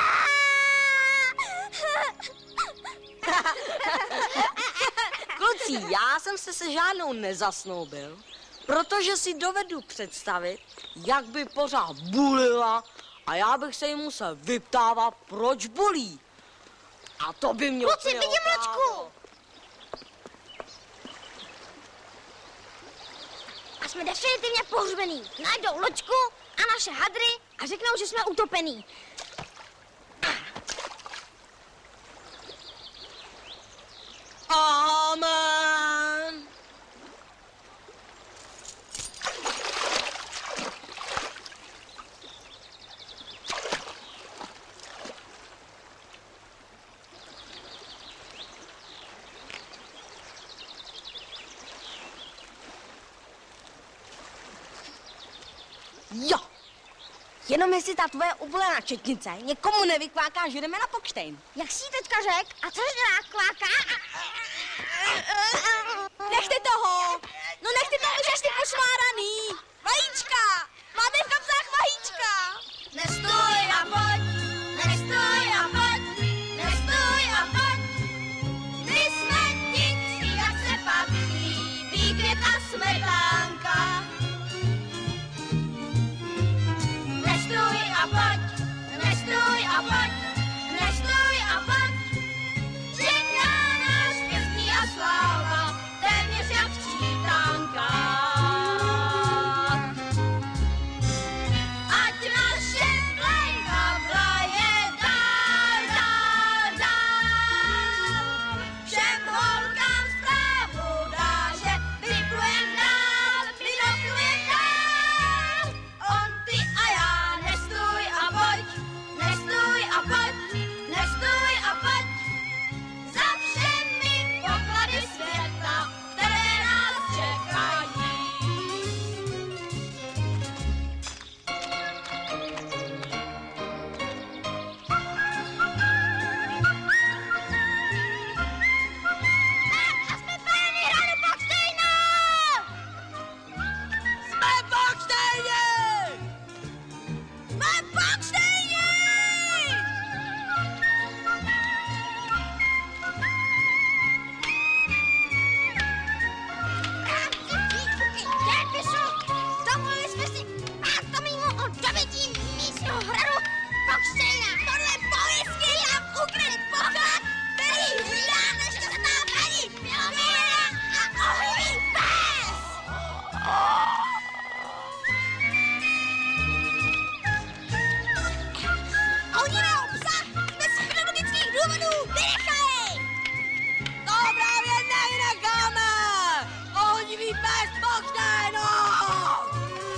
Kluci, já jsem se žádnou nezasnoubil, protože si dovedu představit, jak by pořád bulila a já bych se jí musel vyptávat, proč bulí. A to by mě... Kluci, vidím loďku! A jsme definitivně pohřbený. Najdou loďku a naše hadry a řeknou, že jsme utopený. Amen. Jo, jenom jestli ta tvoje ubolená četnice někomu nevykváká, že jdeme na pokštejn. Jak jsi teďka řek? A co žrák kváká? Nechte toho! No nechte toho, že jsi pošváraný! Vajíčka! Máte v kapsách vajíčka! Nestoj a pojď, nestoj a pojď, nestoj a pojď. My jsme ti tři, jak se patří, výkvět a smetánka. Nestoj a pojď, nestoj a pojď, nestoj a pojď. Čeká nás štěstí a sláva, téměř jak včítánka.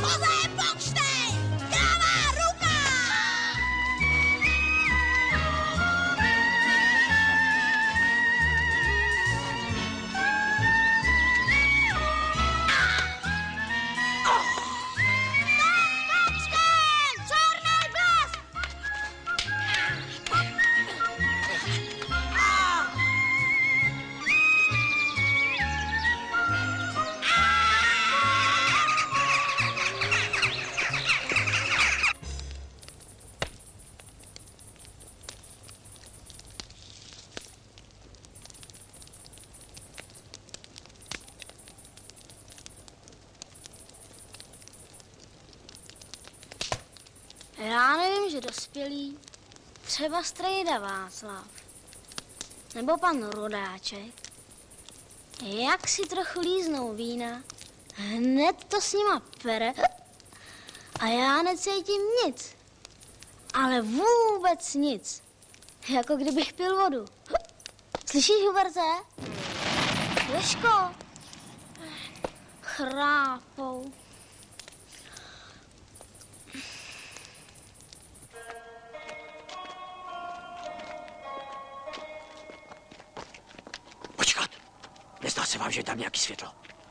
Pozor, pokřtej! Pravá ruka! Já nevím, že dospělí, třeba strejda Václav, nebo pan Rodáček, jak si trochu líznou vína, hned to s nima pere a já necítím nic, ale vůbec nic, jako kdybych pil vodu. Slyšíš, Huberte? Ježko, chrápou. Počkat! Nezdá se vám, že je tam nějaký světlo?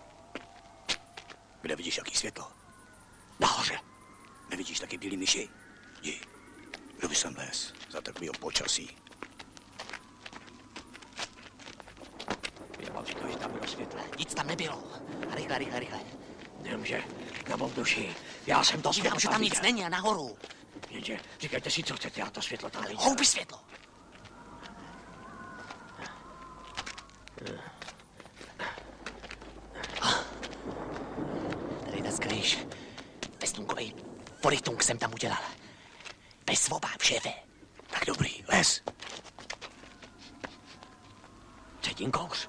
Kde vidíš, jaký světlo? Nahoře. Nevidíš taky bílý myši? Jdi. Kdo by sem les za takovýho počasí? Já vám říkal, že tam bylo světlo. Nic tam nebylo. Rychle, rychle, rychle. Jenomže, na mou duši, já jsem to světlo. Že tam nic není a nahoru. Jenže, říkajte si, co chcete, já to světlo tam vidím. Houby světlo. Tady na skrýš. Vestunkovej politung jsem tam udělal. Bez obáv, šéfe. Tak dobrý, les. Cítím kouř.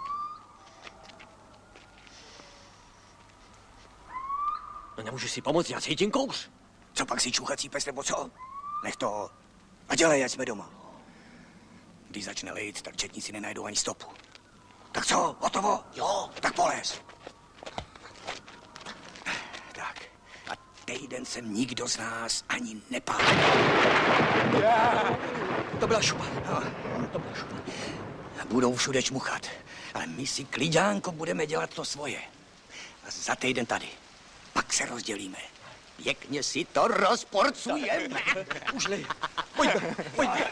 No nemůžu si pomoct, já cítím kouř. Co pak si čuchací pes nebo co? Nech to. A dělej, ať jsme doma. Když začne lejt, tak četníci nenajdou ani stopu. Tak co, hotovo? Jo. Tak polez. Tak. A týden sem nikdo z nás ani nepálil. To byla šupa. No, to byla šupa. Budou všude čmuchat. Ale my si, klidňánko, budeme dělat to svoje. A za týden tady. Pak se rozdělíme. Pěkně si to rozporcujeme. Užli. Pojďme, pojďme.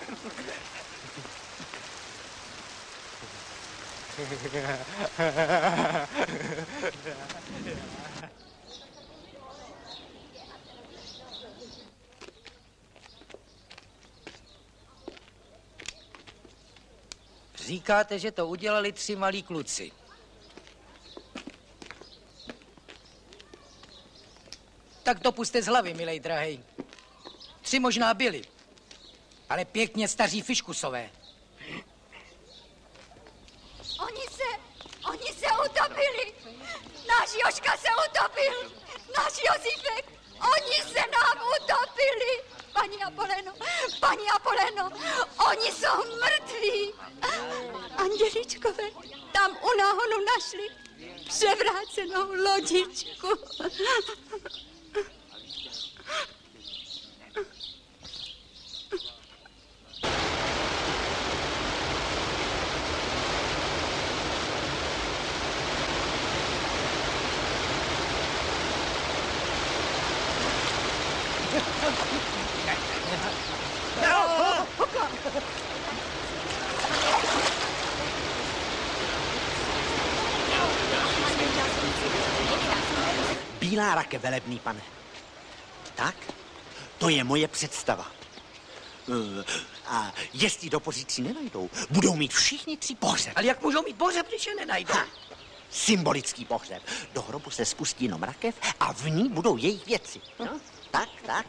Říkáte, že to udělali 3 malí kluci. Tak to puste z hlavy, milej drahej. 3 možná byli, ale pěkně staří fiškusové. Oni se utopili. Náš Jožka se utopil. Náš Josífek. Oni se nám utopili. Paní Apoleno, oni jsou mrtví. Anděličkové tam u náhonu našli převrácenou lodičku. Bílá rakev, velebný pane. Tak? To je moje představa. A jestli do pozicí nenajdou, budou mít všichni 3 pohřeb. Ale jak můžou mít pohřeb, když je nenajdou? Symbolický pohřeb. Do hrobu se spustí jenom rakev a v ní budou jejich věci. No? Tak, tak.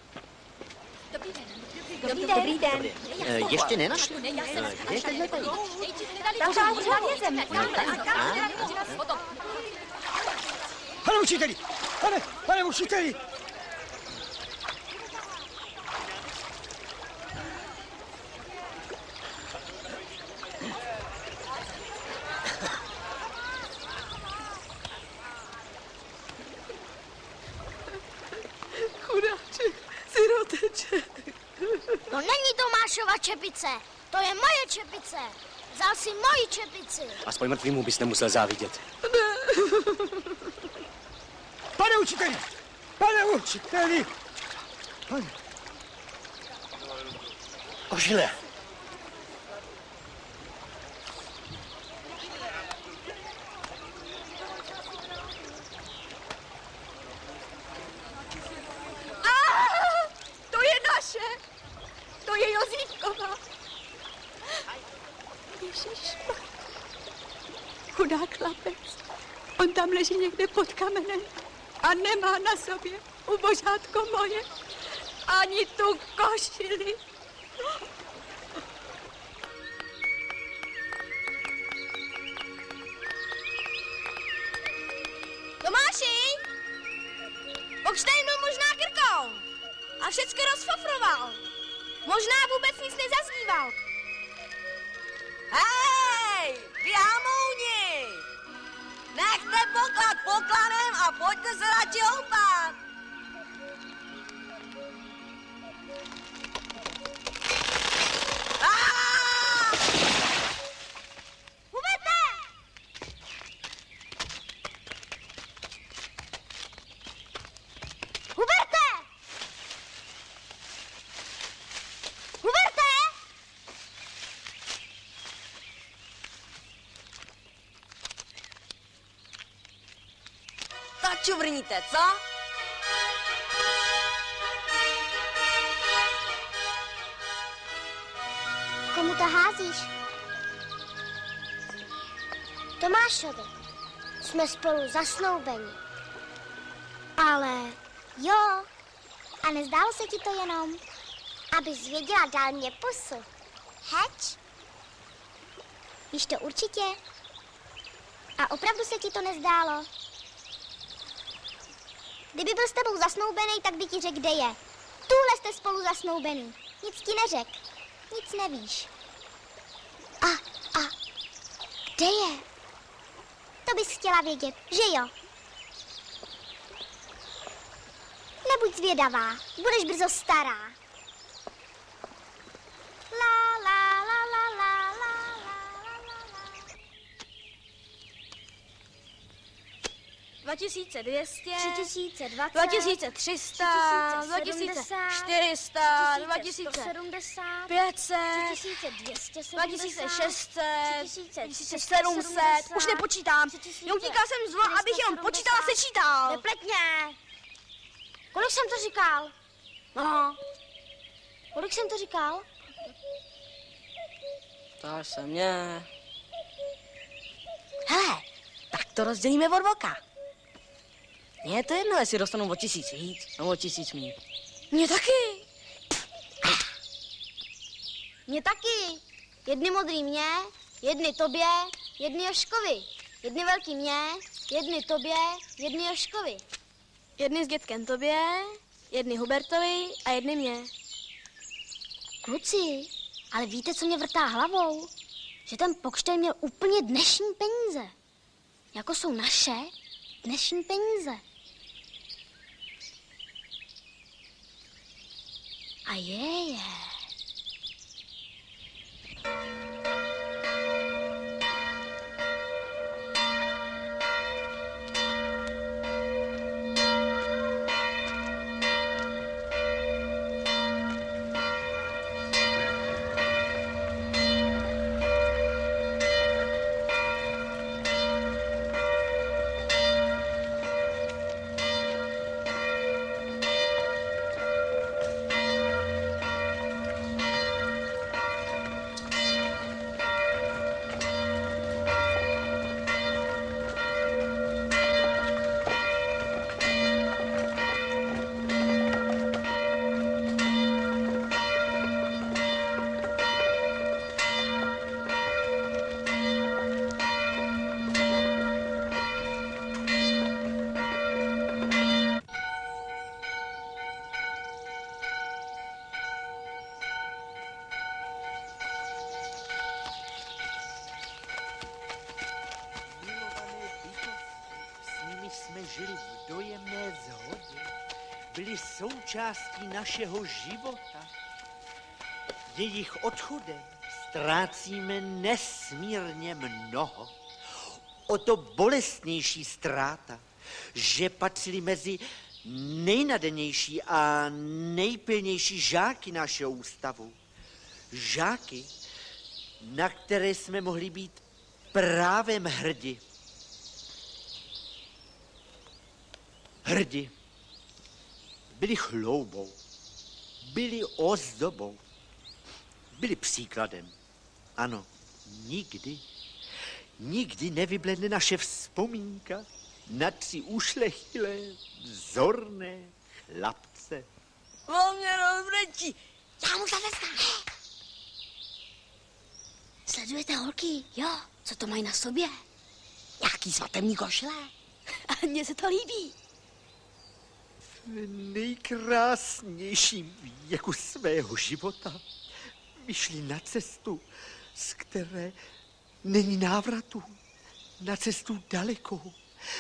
Dobrý den. Ještě nenašli? Kde je teď tady? Pořád vězem. Pane učiteli! Pane učiteli! Tomášova čepice. To je moje čepice. Vzal si moji čepici. Aspoň mrtvýmu bys nemusel závidět. Pane učiteli! Pane učiteli! Pane. Košile. To je naše. To je Jozífkova. Ježiš. Chudák chlapec. On tam leží někde pod kamenem a nemá na sobě, ubožátko moje, ani tu košili. Tomáši! Pokřtej byl možná krkou a všecko rozfofroval. Možná vůbec nic nezazdíval. Hej, vy hamouni! Nechte poklad pokladem a pojďte se radši houpat. Huberte! Huberte! Huberte! Tak čuvrníte, co? Komu to házíš? Tomášovi. Jsme spolu zasnoubeni. Ale jo. A nezdálo se ti to jenom, abys věděla, dal mě pusu. Heč? Víš to určitě? A opravdu se ti to nezdálo? Kdyby byl s tebou zasnoubený, tak by ti řekl, kde je. Tuhle jste spolu zasnoubený. Nic ti neřek. Nic nevíš. A kde je? To bys chtěla vědět, že jo? Nebuď zvědavá, budeš brzo stará. La la la la la la la la la. 2200, 3020, 2300, 2400, 2170, 2500, 2270, 2700, už nepočítám. Utíkal jsem zlo, abych jenom počítal a sečítal. Nepleť mě. Kolik jsem to říkal? Aha. Kolik jsem to říkal? To se mě. Hele, tak to rozdělíme od voka. Mně je to jedno, jestli dostanu o 1000 víc nebo o 1000 míň. Mně taky. Mně taky. Jedny modrý mě, jedny tobě, jedny Joškovi. Jedny velký mě, jedny tobě, jedny Joškovi. Jedny s dětkem tobě, jedny Hubertovi a jedny mě. Kluci, ale víte, co mě vrtá hlavou? Že ten pokřtěn měl úplně dnešní peníze. Jako jsou naše dnešní peníze. A je. žili v dojemné shodě, byli součástí našeho života. jejich odchodem ztrácíme nesmírně mnoho. O to bolestnější ztráta, že patřili mezi nejnadenější a nejpilnější žáky našeho ústavu. Žáky, na které jsme mohli být právem hrdi. Hrdi byli chloubou, byli ozdobou, byli příkladem. Ano, nikdy nevybledne naše vzpomínka na 3 ušlechtilé, vzorné chlapce. On mě rozbrečí. Já mu zatleskám. Sledujete holky, jo? Co to mají na sobě? Nějaký svatební košile. A mně se to líbí. V nejkrásnějším věku svého života vyšli na cestu, z které není návratu. Na cestu dalekou.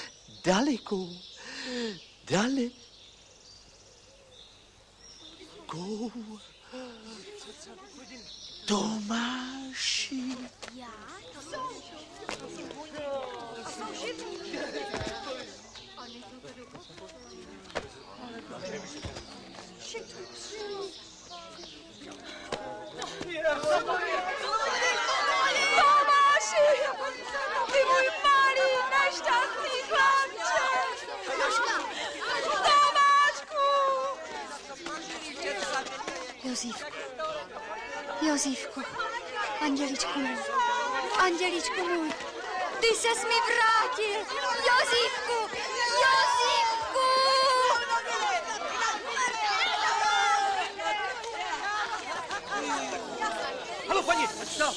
Tomáši. Já? Tomáši, ty můj malý, nešťastný chlapče. Tomáčku. Jozífku, anděličku můj, ty ses mi vrátil, Jozífku. Haló, paní, co?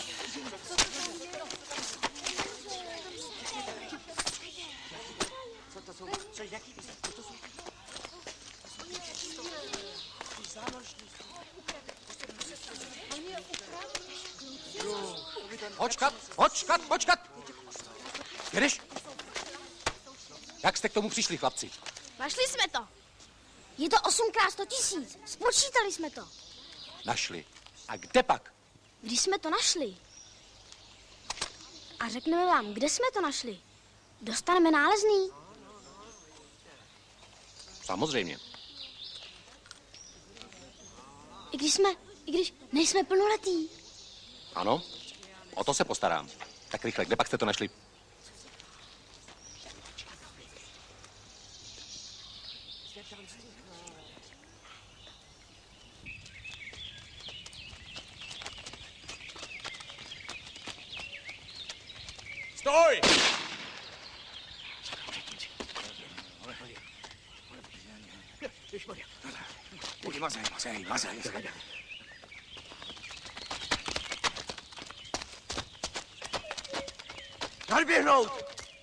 Počkat! Jedeš? Jak jste k tomu přišli, chlapci? Našli jsme to. Je to 8x100 000. Spočítali jsme to. Našli. A kde pak? Když jsme to našli a řekneme vám, kde jsme to našli, dostaneme nálezný. Samozřejmě. I když nejsme plnoletí. Ano, o to se postarám. Tak rychle, kde pak jste to našli? Stoj! Mazej. Nadběhnout!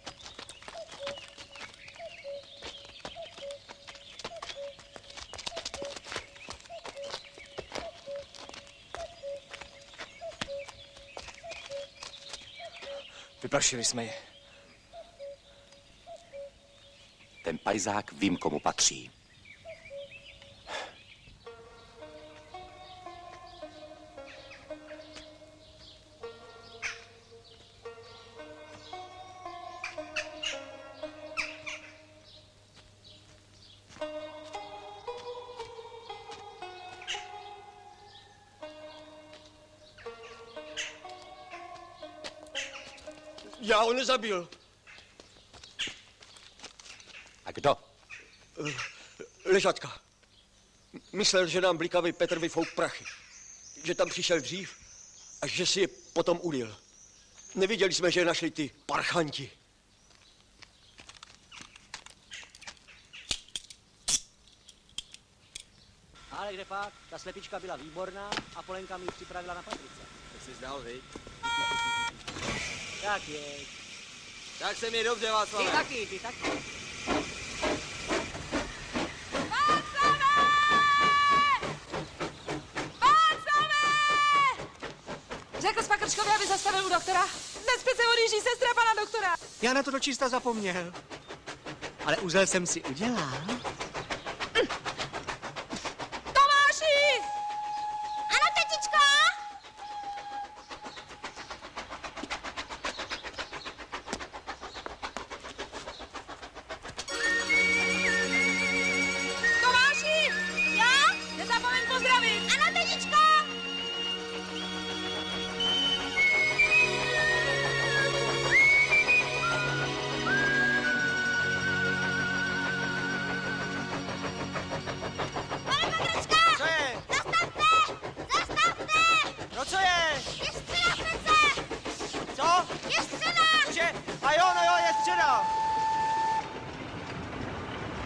Vyplašili jsme je. Ten pajzák vím, komu patří. Já ho nezabil. A kdo? Ležatka. Myslel, že nám blikavý Petr vyfouk prachy. Že tam přišel dřív a že si je potom ulil. Neviděli jsme, že našli ty parchanti. Ale kde pak? Ta slepička byla výborná a Polenka mi ji připravila na Patrice. Tak jsi zdál, viď? Tak je. Tak se mi dobře, Václav. Ty taky. Řekl Spakrčkovi, aby zastavil u doktora. Dnes přece odjíždí sestra pana doktora. Já na to dočista zapomněl. Ale uzel jsem si udělal. Tomáši! Ano, tetičko?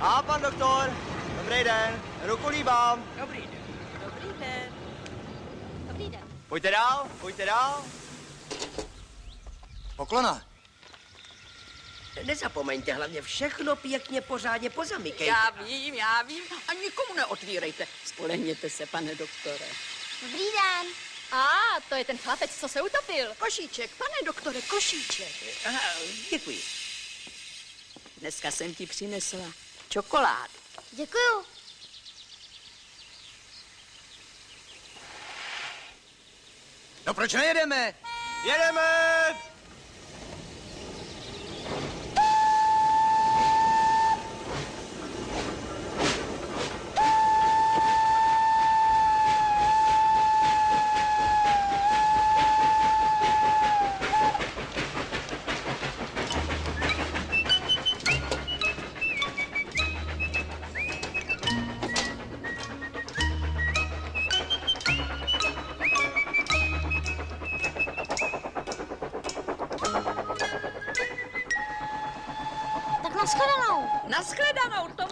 A pan doktor, dobrý den, ruku líbám. Dobrý den. Dobrý den. Dobrý den. Pojďte dál, pojďte dál. Poklona. Nezapomeňte hlavně všechno pěkně pořádně pozamykejte. Já vím. A nikomu neotvírejte. Spolehněte se, pane doktore. Dobrý den. To je ten chlapec, co se utopil. Košíček, pane doktore, košíček. Aha, děkuji. Dneska jsem ti přinesla čokoládu. Děkuju. No proč nejedeme? Jedeme! Tak nashledanou. Nashledanou, to